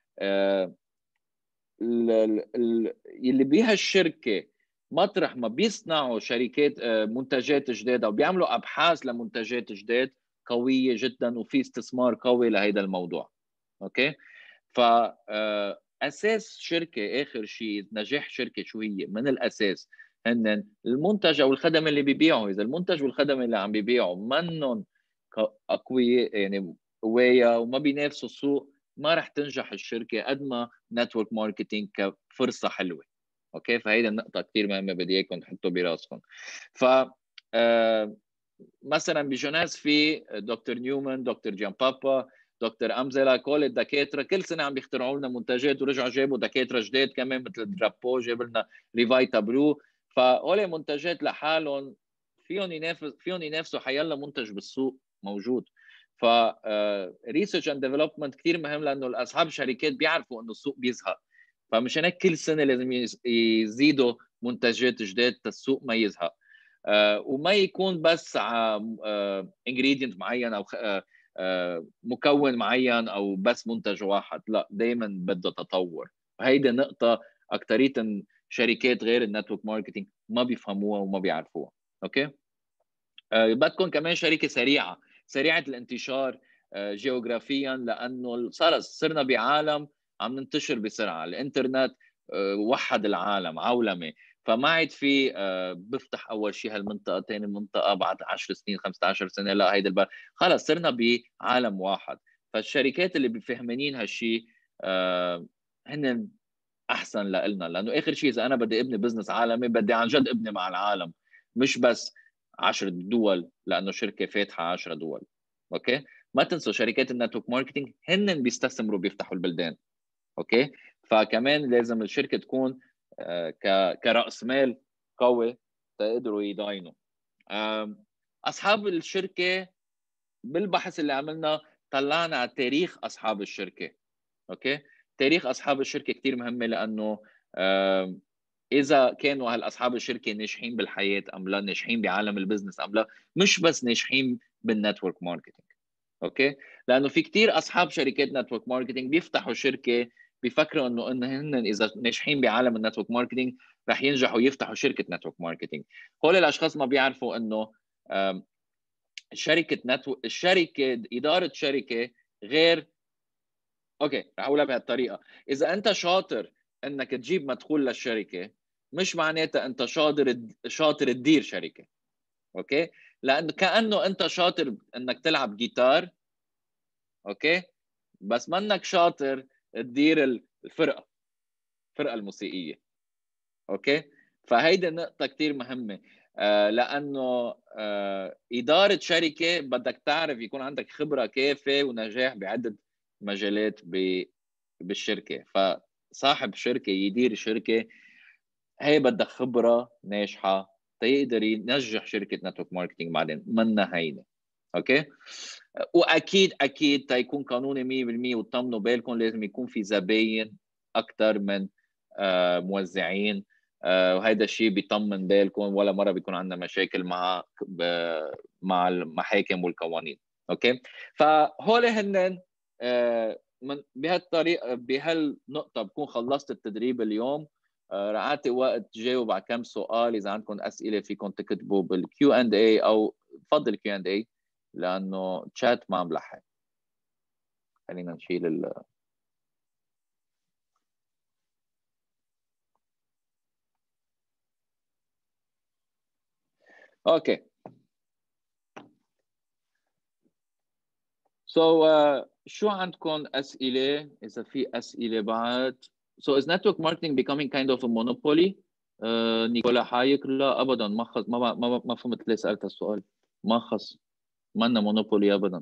اللي بيها الشركه مطرح ما بيصنعوا شركات منتجات جديده وبيعملوا ابحاث لمنتجات جديد قويه جدا وفي استثمار قوي لهذا الموضوع. اوكي، ف اساس شركه اخر شيء نجاح شركه شو هي من الاساس؟ هن المنتج او الخدمه اللي بيبيعوا. اذا المنتج والخدمه اللي عم بيبيعوا منهم اقوياء يعني قويه وما بينافسوا السوق، ما رح تنجح الشركه قد ما نتورك ماركتينج كفرصه حلوه. اوكي، فهيدي النقطه كثير مهمه بدي اياكم تحطوا براسكم. ف مثلا بجوناس في دكتور نيومان، دكتور جان بابا، دكتور امزلا، كل الدكاتره كل سنه عم بيخترعوا لنا منتجات ورجعوا جابوا دكاتره جداد كمان مثل درابو جاب لنا ريفايتا برو. فهول منتجات لحالهم فيهم ينافسوا حيلا منتج بالسوق موجود. ف ريسيرش اند ديفلوبمنت كثير مهم لانه اصحاب الشركات بيعرفوا انه السوق بيزهق، فمشان هيك كل سنه لازم يزيدوا منتجات جداد السوق ما يزهق. وما يكون بس انجريدينت معين او مكون معين او بس منتج واحد، لا دائما بده تطور. هيدي نقطه اكثريه شركات غير النتورك ماركتينج ما بيفهموها وما بيعرفوها. اوكي، بدكم كمان شركه سريعه الانتشار جغرافيا، لانه صرنا بعالم عم ننتشر بسرعه. الانترنت وحد العالم، عولمه، فما عاد في بفتح اول شيء هالمنطقه ثاني منطقه بعد 10 سنين 15 سنه، لا هيدا البلد خلص صرنا بعالم واحد. فالشركات اللي بفهمانين هالشيء هن احسن لنا، لانه اخر شيء اذا انا بدي ابني بزنس عالمي بدي عن جد ابني مع العالم، مش بس 10 دول لانه شركه فاتحه 10 دول. اوكي، ما تنسوا شركات النتورك ماركتينج هن بيستثمروا بيفتحوا البلدان. اوكي، فكمان لازم الشركه تكون كراس مال قوي تقدروا يداينوا. اصحاب الشركه بالبحث اللي عملنا طلعنا على تاريخ اصحاب الشركه. اوكي، تاريخ اصحاب الشركه كثير مهمه، لانه اذا كانوا هالاصحاب الشركه ناجحين بالحياه ام لا، ناجحين بعالم البزنس ام لا، مش بس ناجحين بالنتورك ماركتينج. اوكي، لانه في كثير اصحاب شركات نتورك ماركتينج بيفتحوا شركه بيفكروا انه هن اذا ناجحين بعالم النتورك ماركتينج رح ينجحوا يفتحوا شركه نتورك ماركتينج. هول الاشخاص ما بيعرفوا انه الشركه اداره شركه غير. اوكي، رح اقولها بهالطريقه، اذا انت شاطر انك تجيب مدخول للشركه مش معناتها انت شاطر تدير شركه. اوكي، لانه كانه انت شاطر انك تلعب جيتار، اوكي، بس منك شاطر تدير الفرقه الموسيقيه. اوكي، فهيدي النقطه كثير مهمه. لانه اداره شركه بدك تعرف يكون عندك خبره كافيه ونجاح بعده مجالات بالشركه. فصاحب شركه يدير شركه هي بدها خبره ناجحه تيقدر ينجح شركه نتورك ماركتينج بعدين، منا هينه. اوكي، واكيد تيكون قانوني 100% وتطمنوا بالكم لازم يكون في زباين اكثر من موزعين. وهذا الشيء بيطمن بالكم، ولا مره بيكون عندنا مشاكل مع المحاكم والقوانين. اوكي، فهول هن من بهالطريقه بهالنقطه بكون خلصت التدريب اليوم. رح اعطي وقت جاوب على كم سؤال، اذا عندكم اسئله فيكم تكتبوا بالكيو اند اي او بفضل كيو اند اي لانه تشات ما عم بلحق. خلينا نشيل اوكي. شو عندكم اسئله؟ اذا في اسئله بعد. is network marketing becoming kind of a monopoly؟ نيكولا حايك، لا ابدا، ما خص ما فهمت ليه سالت السؤال. ما خص، ما لنا مونوبولي ابدا.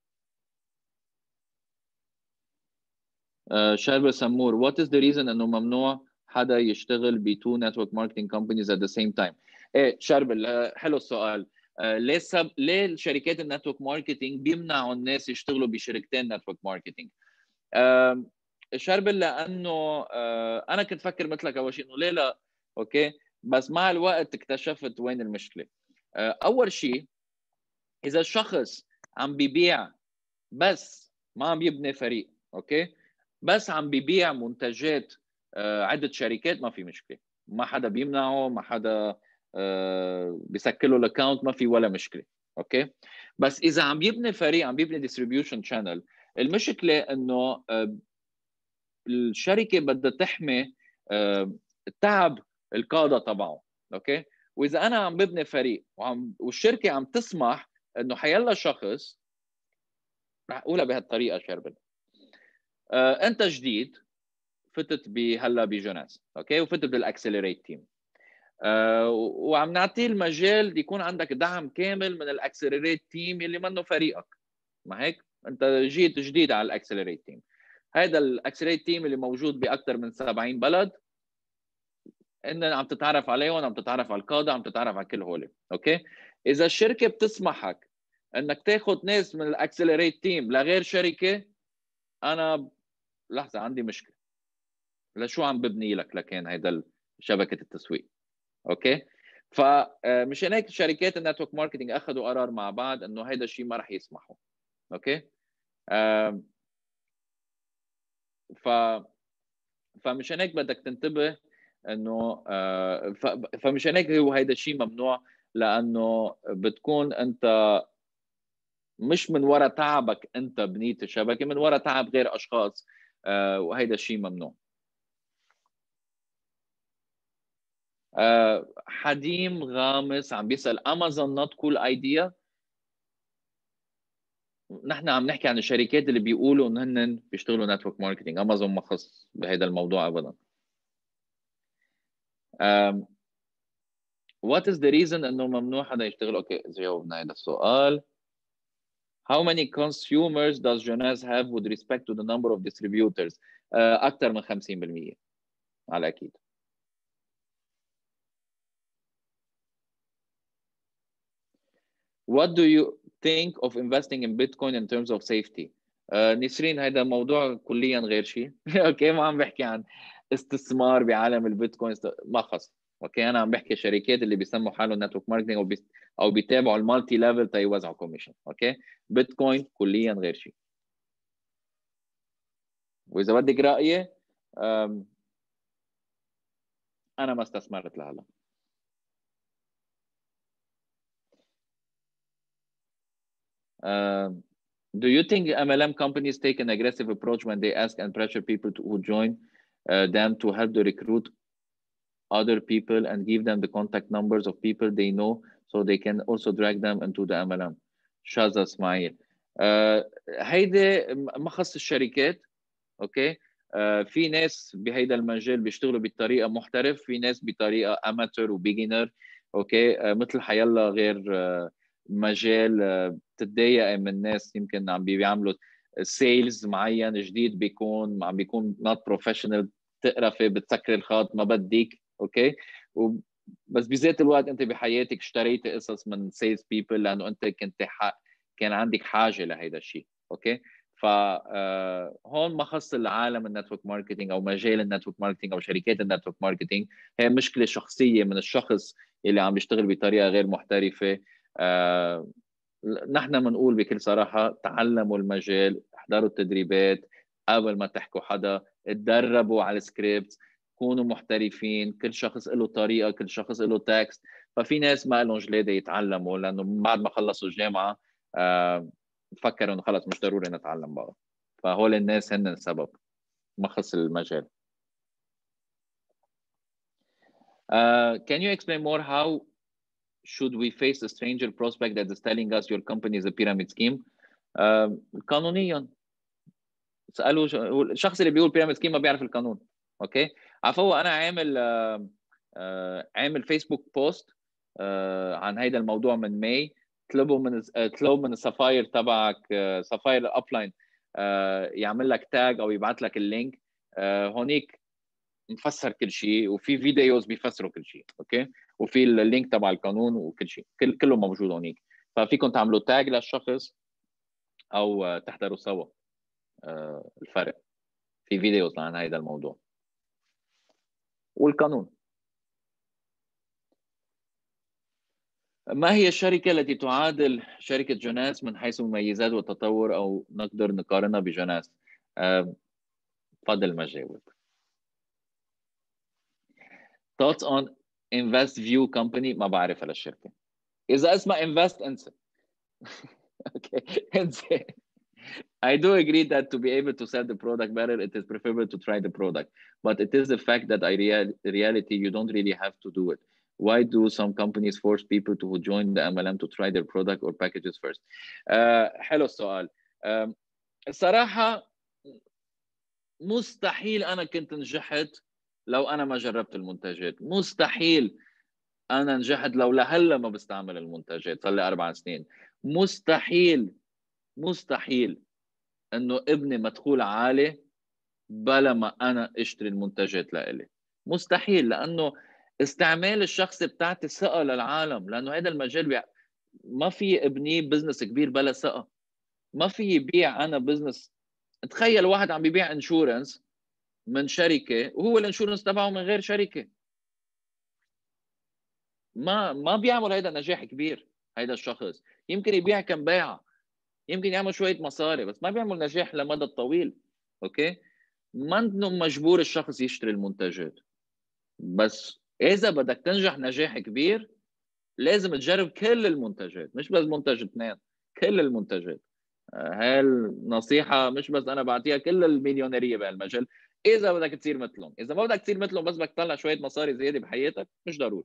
شاربة سمور، what is the reason انه ممنوع حدا يشتغل ب 2 network marketing companies at the same time؟ ايه شاربة، حلو السؤال. ليه الشركات النتورك ماركتينج بيمنعوا الناس يشتغلوا بشركتين نتورك ماركتينج؟ شاربة لانه انا كنت فكر مثلك اول شيء انه ليه لا، اوكي، بس مع الوقت اكتشفت وين المشكله. اول شيء اذا الشخص عم بيبيع بس ما عم يبني فريق، اوكي، بس عم بيبيع منتجات عده شركات، ما في مشكله، ما حدا بيمنعه، ما حدا بيسكله الاكونت، ما في ولا مشكله، اوكي. بس اذا عم يبني فريق، عم يبني ديستريبيوشن شانل، المشكله انه الشركه بدها تحمي تعب القاده تبعه، اوكي. واذا انا عم ببني فريق والشركه عم تسمح انه حيلا شخص، رح اقولها بهالطريقه شربل، انت جديد فتت هلا بجوناس، اوكي، وفتت بالاكسلريت تيم، وعم نعطيه المجال يكون عندك دعم كامل من الاكسلريت تيم اللي منه فريقك، ما هيك؟ انت جيت جديد على الاكسلريت تيم، هذا الاكسلريت تيم اللي موجود باكثر من 70 بلد، ان عم تتعرف عليهم، عم تتعرف على القاده، عم تتعرف على كل هول، اوكي. اذا الشركه بتسمحك انك تاخذ ناس من الاكسلريت تيم لغير شركه، انا لحظه عندي مشكله، لشو عم ببني لك لكن هيدا شبكه التسويق، اوكي. فمشان هيك شركات النتورك ماركتينج اخذوا قرار مع بعض انه هيدا الشيء ما راح يسمحوا، اوكي. ف فمشان هيك بدك تنتبه انه فمشان هيك هو هيدا الشيء ممنوع، لانه بتكون انت مش من وراء تعبك انت بنيت الشبكه، من وراء تعب غير اشخاص، وهيدا الشيء ممنوع. حديم غامس عم بيسال امازون نوت كول ايديا. نحن عم نحكي عن الشركات اللي بيقولوا ان هن بيشتغلوا نتورك ماركتينج، امازون ما خص بهذا الموضوع ابدا. what is the reason انه ممنوع حدا يشتغل؟ اوكي جاوبنا هذا السؤال. how many consumers does Jonas have with respect to the number of distributors؟ اكثر من 50% على اكيد. what do you think of investing in Bitcoin in terms of safety؟ نسرين هذا موضوع كليا غير شيء. اوكي، ما عم بحكي عن استثمار بعالم البيتكوين، ما خص، اوكي. انا عم بحكي شركات اللي بيسموا حالهم نتورك ماركتنج او بيتابعوا المالتي ليفل تيوزعوا كوميشن، اوكي. بيتكوين كليا غير شيء. واذا بدك رايي، انا ما استثمرت لهلا. Do you think MLM companies take an aggressive approach when they ask and pressure people who join them to help to recruit other people and give them the contact numbers of people they know so they can also drag them into the MLM؟ شاذة اسماعيل. هيدا ما خص الشركات، اوكي. في ناس بهيدا المجال بيشتغلوا بطريقه محترف، في ناس بطريقه اماتور وبيجنر، اوكي. مثل حيلا غير مجال بتتضايق من ناس يمكن عم بيعملوا سيلز معين جديد، عم بيكون نوت بروفيشنال، تقرفي بتسكري الخط ما بدك، اوكي. بس بذات الوقت انت بحياتك اشتريتي قصص من سيلز بيبل لانه انت كان عندك حاجه لهيدا الشيء، اوكي. فهون ما خص العالم النتورك ماركتينج او مجال النتورك ماركتينج او شركات النتورك ماركتينج، هي مشكله شخصيه من الشخص اللي عم بيشتغل بطريقه غير محترفه. نحن بنقول بكل صراحه تعلموا المجال، احضروا التدريبات قبل ما تحكوا حدا، اتدربوا على السكريبت، كونوا محترفين، كل شخص له طريقه، كل شخص له تكست. ففي ناس ما لهم جلاده يتعلموا لانه بعد ما خلصوا الجامعه فكروا انه خلص مش ضروري نتعلم بقى، فهول الناس هن السبب، ما خص المجال. Can you explain more how should we face a stranger prospect that is telling us your company is a pyramid scheme؟ قانونيا سألوا الشخص اللي بيقول pyramid scheme ما بيعرف القانون، اوكي. عفوا انا عامل فيسبوك بوست عن هيدا الموضوع من ماي، اطلبوا من السفاير تبعك، سفاير الابلاين، يعمل لك تاج او يبعث لك اللينك، هونيك مفسر كل شيء، وفي فيديوز بيفسروا كل شيء، اوكي. وفي اللينك تبع القانون وكل شيء، كله موجود هونيك، ففيكم تعملوا تاج للشخص او تحضروا سوا الفرق في فيديوز عن هذا الموضوع والقانون. ما هي الشركة التي تعادل شركة جوناس من حيث المميزات والتطور أو نقدر نقارنها بجوناس؟ تفضل ما جاوب. Thoughts on Invest View Company؟ ما بعرف على الشركة. إذا اسمها Invest انسى. Okay, انسى. I do agree that to be able to sell the product better, it is preferable to try the product. But it is a fact that reality, you don't really have to do it. Why do some companies force people to join the MLM to try their product or packages first? حلو السؤال. الصراحة مستحيل أنا كنت نجحت لو أنا ما جربت المنتجات. مستحيل أنا نجحت لو لهلا ما بستعمل المنتجات. صار لي 4 سنين. مستحيل انه ابني مدخول عالي بلا ما انا اشتري المنتجات لإلي. مستحيل، لانه استعمال الشخصي بتاعتي ثقه للعالم، لانه هذا المجال ما في ابني بزنس كبير بلا ثقه. ما في يبيع انا بزنس. تخيل واحد عم بيبيع انشورنس من شركه وهو الانشورنس تبعه من غير شركه، ما بيعمل هيدا نجاح كبير. هيدا الشخص يمكن يبيع كم بيعه، يمكن يعمل شويه مصاري، بس ما بيعمل نجاح لمدى الطويل. اوكي، ما انه مجبور الشخص يشتري المنتجات، بس اذا بدك تنجح نجاح كبير لازم تجرب كل المنتجات، مش بس منتج اثنين، كل المنتجات. هاي النصيحه مش بس انا بعطيها كل المليونيريه بهالمجال. اذا بدك تصير مثلهم، اذا ما بدك تصير مثلهم بس بدك تطلع شويه مصاري زياده بحياتك، مش ضروري.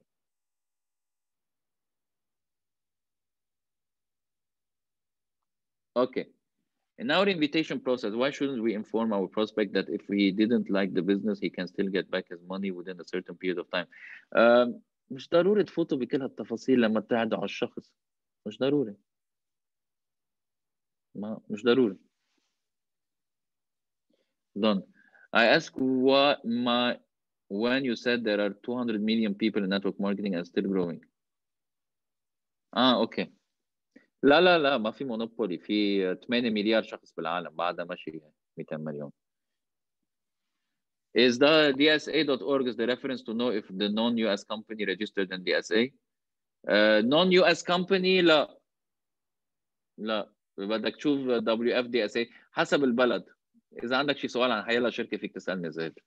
اوكي. In our invitation process, why shouldn't we inform our prospect that if he didn't like the business, he can still get back his money within a certain period of time? مش ضروري تفوتوا بكل هالتفاصيل لما تعدوا على الشخص. مش ضروري. مش ضروري. Done. I ask when you said there are 200 million people in network marketing and still growing. اوكي. لا ما في مونوبولي، في 8 مليار شخص بالعالم، بعدها ماشي 200 مليون. Is the DSA.org is the reference to know if the non-US company registered in DSA? non-US company لا بدك تشوف WFDSA حسب البلد. إذا عندك شي سؤال عن حيلا شركة فيك تسألني زيد.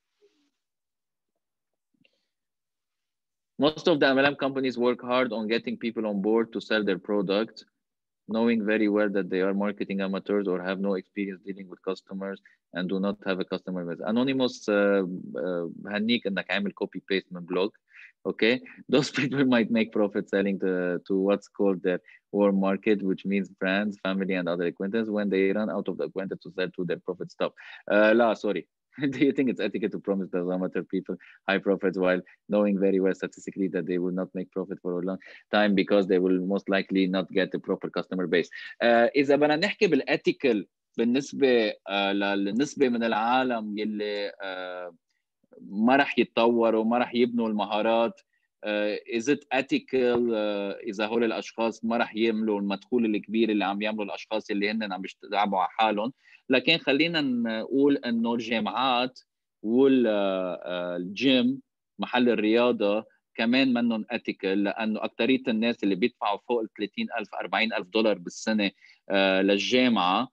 Most of the MLM companies work hard on getting people on board to sell their product, knowing very well that they are marketing amateurs or have no experience dealing with customers and do not have a customer base. Anonymous بهنيك انك عامل copy paste من blog. Okay, those people might make profit selling to what's called the warm market, which means friends, family, and other acquaintances. When they run out of the acquaintance to sell to, their profit stop. لا sorry. Do you think it's etiquette to promise those amateur people high profits while knowing very well statistically that they will not make profit for a long time because they will most likely not get the proper customer base? إذا بدنا نحكي بالethical بالنسبة للنسبة من العالم يلي ما رح يتطوروا وما رح يبنوا المهارات، is it ethical اذا هول الاشخاص ما رح يعملوا المدخول الكبير اللي عم يعملوا الاشخاص اللي هن عم يشتغلوا على حالهم. لكن خلينا نقول انه الجامعات والجيم محل الرياضه كمان منهم ethical، لانه اكثريه الناس اللي بيدفعوا فوق ال 30,000 40,000 دولار بالسنه للجامعه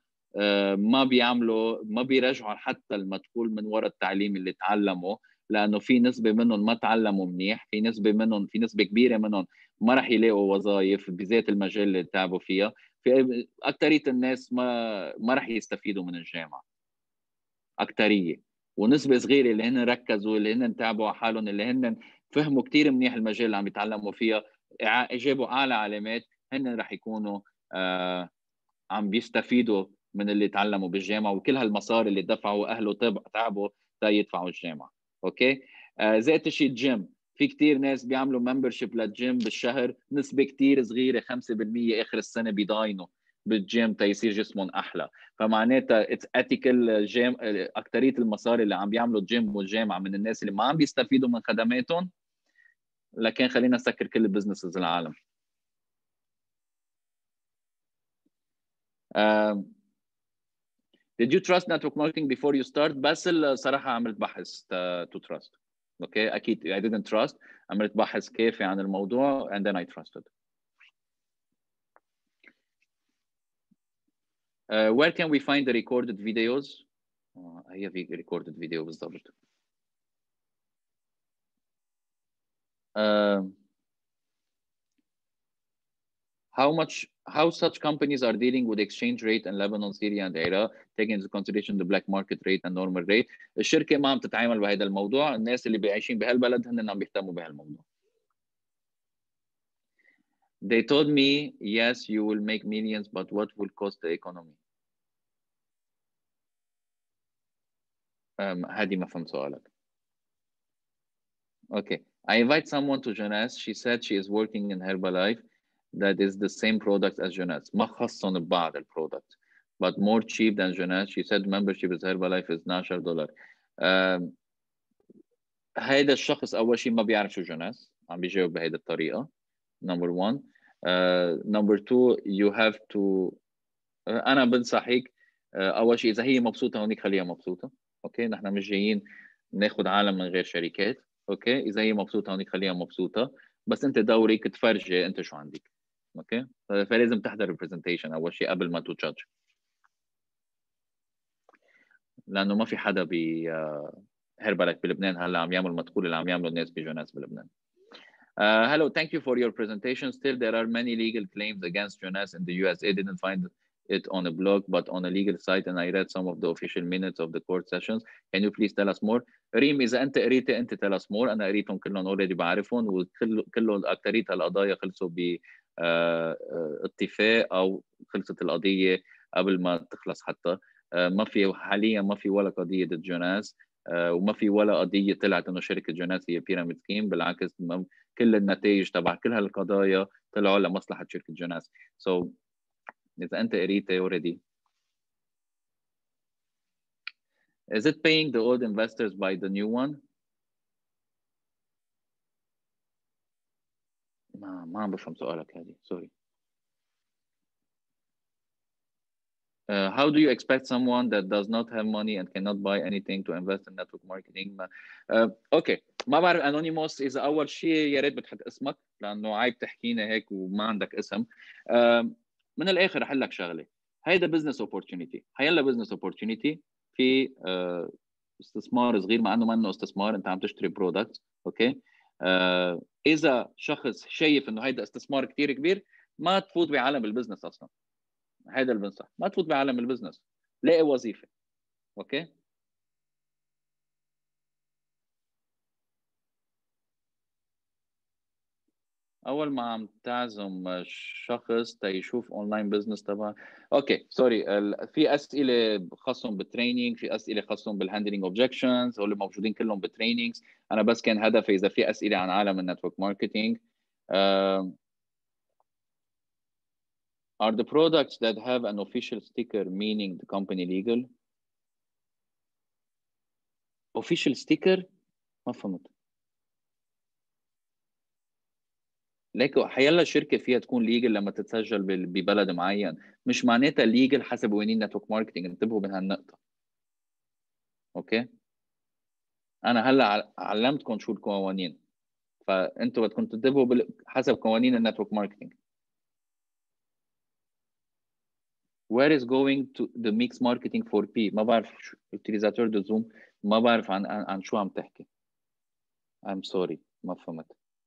ما بيرجعوا حتى المدخول من وراء التعليم اللي تعلموا، لانه في نسبه منهم ما تعلموا منيح، في نسبه كبيره منهم ما راح يلاقوا وظائف بذات المجال اللي تعبوا فيها. في اكثريه الناس ما راح يستفيدوا من الجامعه، اكثريه. ونسبه صغيره اللي هن ركزوا، اللي هن تعبوا على حالهم، اللي هن فهموا كثير منيح المجال اللي عم يتعلموا فيها، جابوا اعلى علامات، هن راح يكونوا عم بيستفيدوا من اللي تعلموا بالجامعه وكل هالمصاري اللي دفعوا اهله تعبوا يدفعوا الجامعه. اوكي. ذات الشيء الجيم، في كثير ناس بيعملوا ممبرشيب للجيم بالشهر، نسبه كثير صغيره 5% اخر السنه بيضاينوا بالجيم تيصير جسمهم احلى. فمعناتها اتس ethical جيم. اكثريه المصاري اللي عم بيعملوا الجيم والجامعه من الناس اللي ما عم بيستفيدوا من خدماتهم. لكن خلينا نسكر كل البزنسز العالم. Did you trust network marketing before you start? بس الصراحة عملت بحث to trust. Okay, أكيد I didn't trust. عملت بحث كافي عن الموضوع and then I trusted. Where can we find the recorded videos? هي في recorded video بالضبط. How such companies are dealing with exchange rate in Lebanon, Syria, and Iraq, taking into consideration the black market rate and normal rate. الشركة ما عم تتعامل بهذا الموضوع، الناس اللي عايشين بهالبلد هن عم بيهتموا بهالموضوع. They told me, yes, you will make millions, but what will cost the economy? هذه ما فهمت سؤالك. Okay. I invite someone to Jonas. She said she is working in Herbalife. That is the same product as Jonas. ما خصهم ببعض البرودكت. But more cheap than Jonas. She said membership with Herbalife is $12. هيدا الشخص أول شيء ما بيعرف شو جوناس. عم بيجاوب بهيدا الطريقة. Number one. Number two, you have to. أنا بنصحك أول شيء إذا هي مبسوطة هونيك خليها مبسوطة. أوكي. نحن مش جايين ناخذ عالم من غير شركات. اوكي اذا هي مبسوطه هونيك خليها مبسوطه بس انت دورك تفرجي انت شو عندك. اوكي فلازم تحضر البرزنتيشن اول شيء قبل ما تجادج لانه ما في حدا ب هربلك بلبنان هلا عم يعمل مدخول اللي عم يعملوا الناس بجوناس بلبنان. Hello, thank you for your presentation. Still, there are many legal claims against Jonas in the US. I didn't find it on a blog, but on a legal site, and I read some of the official minutes of the court sessions. Can you please tell us more? ريم إذا أنت قريتي أنت tell us more. أنا قريتهم كلهم already بعرفهم وكلهم أكترية القضايا خلصوا باتفاق أو خلصت القضية قبل ما تخلص حتى. ما في حاليا ما في ولا قضية ضد جوناس وما في ولا قضية طلعت إنه شركة جوناس هي بيراميد سكيم. بالعكس كل النتائج تبع كل هالقضايا طلعوا لمصلحة شركة جوناس. So إذا أنت قريتي already. Is it paying the old investors by the new one? ما عم بفهم سؤالك هذه. Sorry. How do you expect someone that does not have money and cannot buy anything to invest in network marketing? اوكي ما بعرف انونيموس. اذا اول شيء يا ريت بتحط اسمك لانه عيب تحكينا هيك وما عندك اسم. من الاخر رح لك شغله. هيدا بزنس اوبورتونيتي. هيلا بزنس اوبورتونيتي في استثمار صغير مع انه ما انه استثمار انت عم تشتري برودكت. اوكي اذا شخص شايف انه هيدا استثمار كثير كبير ما تفوت بعالم البزنس اصلا. هذا اللي بنصح ما تفوت بعالم البزنس. لاقي وظيفه. اوكي اول ما عم تعزم شخص تيشوف اونلاين بزنس تبع. اوكي سوري في اسئله خاصهم بالتريننج في اسئله خاصهم بالهاندلنج اوبجكشنز هول موجودين كلهم بالتريننجز. انا بس كان هدفي اذا في اسئله عن عالم النتورك ماركتينج. Are the products that have an official sticker meaning the company legal? Official sticker ما فهمت. لكن حيلا شركه فيها تكون ليجل لما تتسجل ببلد معين مش معناتها ليجل حسب قوانين نتورك ماركتينج. انتبهوا من هالنقطه. اوكي انا هلا علمتكم شو القوانين فانتوا بدكم تنتبهوا حسب قوانين النتورك ماركتينج. Where is going to the mix marketing for P؟ ما بعرف شو utilisateur de Zoom ما بعرف عن شو عم تحكي. I'm sorry ما فهمت.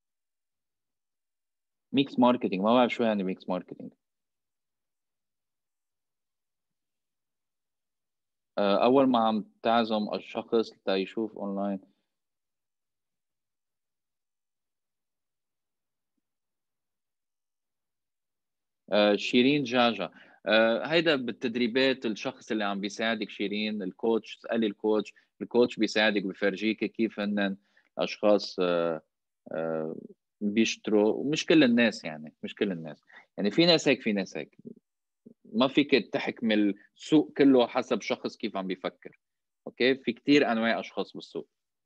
ميكس ماركتينج ما بعرف شو يعني ميكس ماركتينج. اول ما عم تعزم الشخص تيشوف اونلاين. شيرين جاجا. هيدا بالتدريبات الشخص اللي عم بيساعدك شيرين الكوتش. اسالي الكوتش. الكوتش بيساعدك بفرجيك كيف هن الاشخاص بيشتروا. مش كل الناس يعني مش كل الناس يعني في ناس هيك في ناس هيك. ما فيك تحكم السوق كله حسب شخص كيف عم بيفكر. اوكي في كتير انواع اشخاص بالسوق.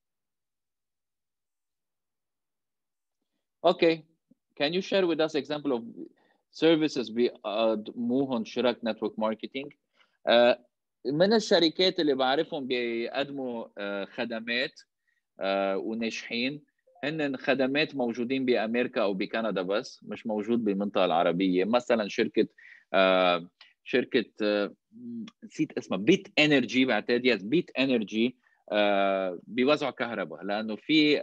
اوكي can you share with us example of services بيقدموهم شركة نتورك ماركتينج؟ من الشركات اللي بعرفهم بيقدموا خدمات وناجحين هن خدمات موجودين بامريكا او بكندا بس مش موجود بالمنطقه العربيه. مثلا شركه شركه نسيت اسمها، بيت انرجي بعتقد، يس بيت انرجي، بيوزعوا كهرباء، لانه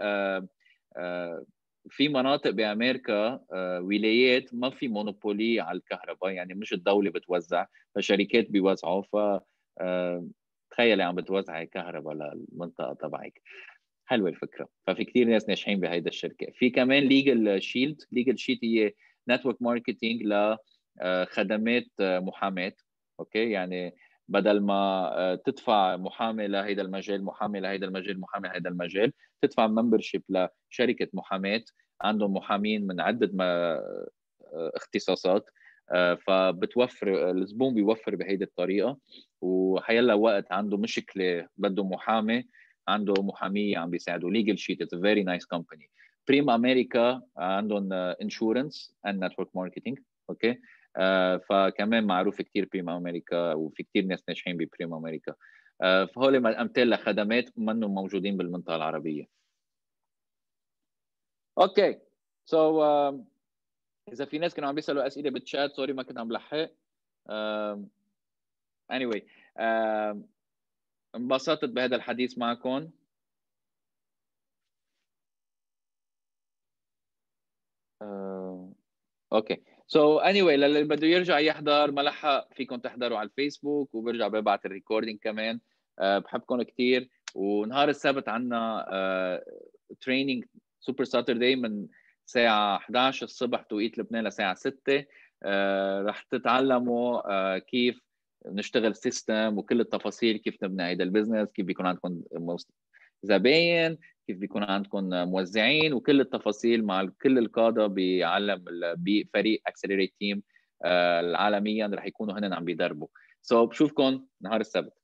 في مناطق بامريكا ولايات ما في مونوبولي على الكهرباء، يعني مش الدوله بتوزع، فشركات بيوزعوا. ف تخيلي عم بتوزعي كهرباء للمنطقه تبعك. حلوه الفكره. ففي كثير ناس ناجحين بهيدا الشركه. في كمان ليجل شيلد. ليجل شيلد هي نتورك ماركتينج لخدمات محاماه. اوكي، يعني بدل ما تدفع محامي لهيدا المجال، محامي لهيدا المجال، محامي لهيدا المجال، تدفع ممبرشيب لشركه محاماه عندهم محامين من عده اختصاصات. فبتوفر الزبون، بيوفر بهيدي الطريقه، وحيلا وقت عنده مشكله بده محامي، عنده محاميه عم بيساعدوا. ليجل شيت اتس فيري نايس كومباني. بريم امريكا عندهم انشورنس اند نتورك ماركتينج. اوكي، فكمان معروف كثير بريم امريكا، وفي كثير ناس ناجحين ببريم امريكا. فهول امثال لخدمات منهم موجودين بالمنطقه العربيه. اوكي، سو اذا في ناس كانوا عم بيسالوا اسئله بالشات، سوري ما كنت عم بلحق. anyway انبسطت بهذا الحديث معكم. اوكي، سو anyway للي بده يرجع يحضر ما لحق، فيكم تحضروا على الفيسبوك، وبرجع ببعث الريكوردينج كمان. بحبكم كثير. ونهار السبت عندنا تريننج سوبر ساتردي من الساعه 11 الصبح توقيت لبنان لساعه 6. رح تتعلموا كيف نشتغل سيستم، وكل التفاصيل، كيف نبني هيدا البزنس، كيف بيكون عندكم زباين، كيف بيكون عندكم موزعين، وكل التفاصيل مع كل القاده بعالم بفريق اكسلريت تيم العالميا رح يكونوا هن عم بيدربوا. بشوفكم نهار السبت.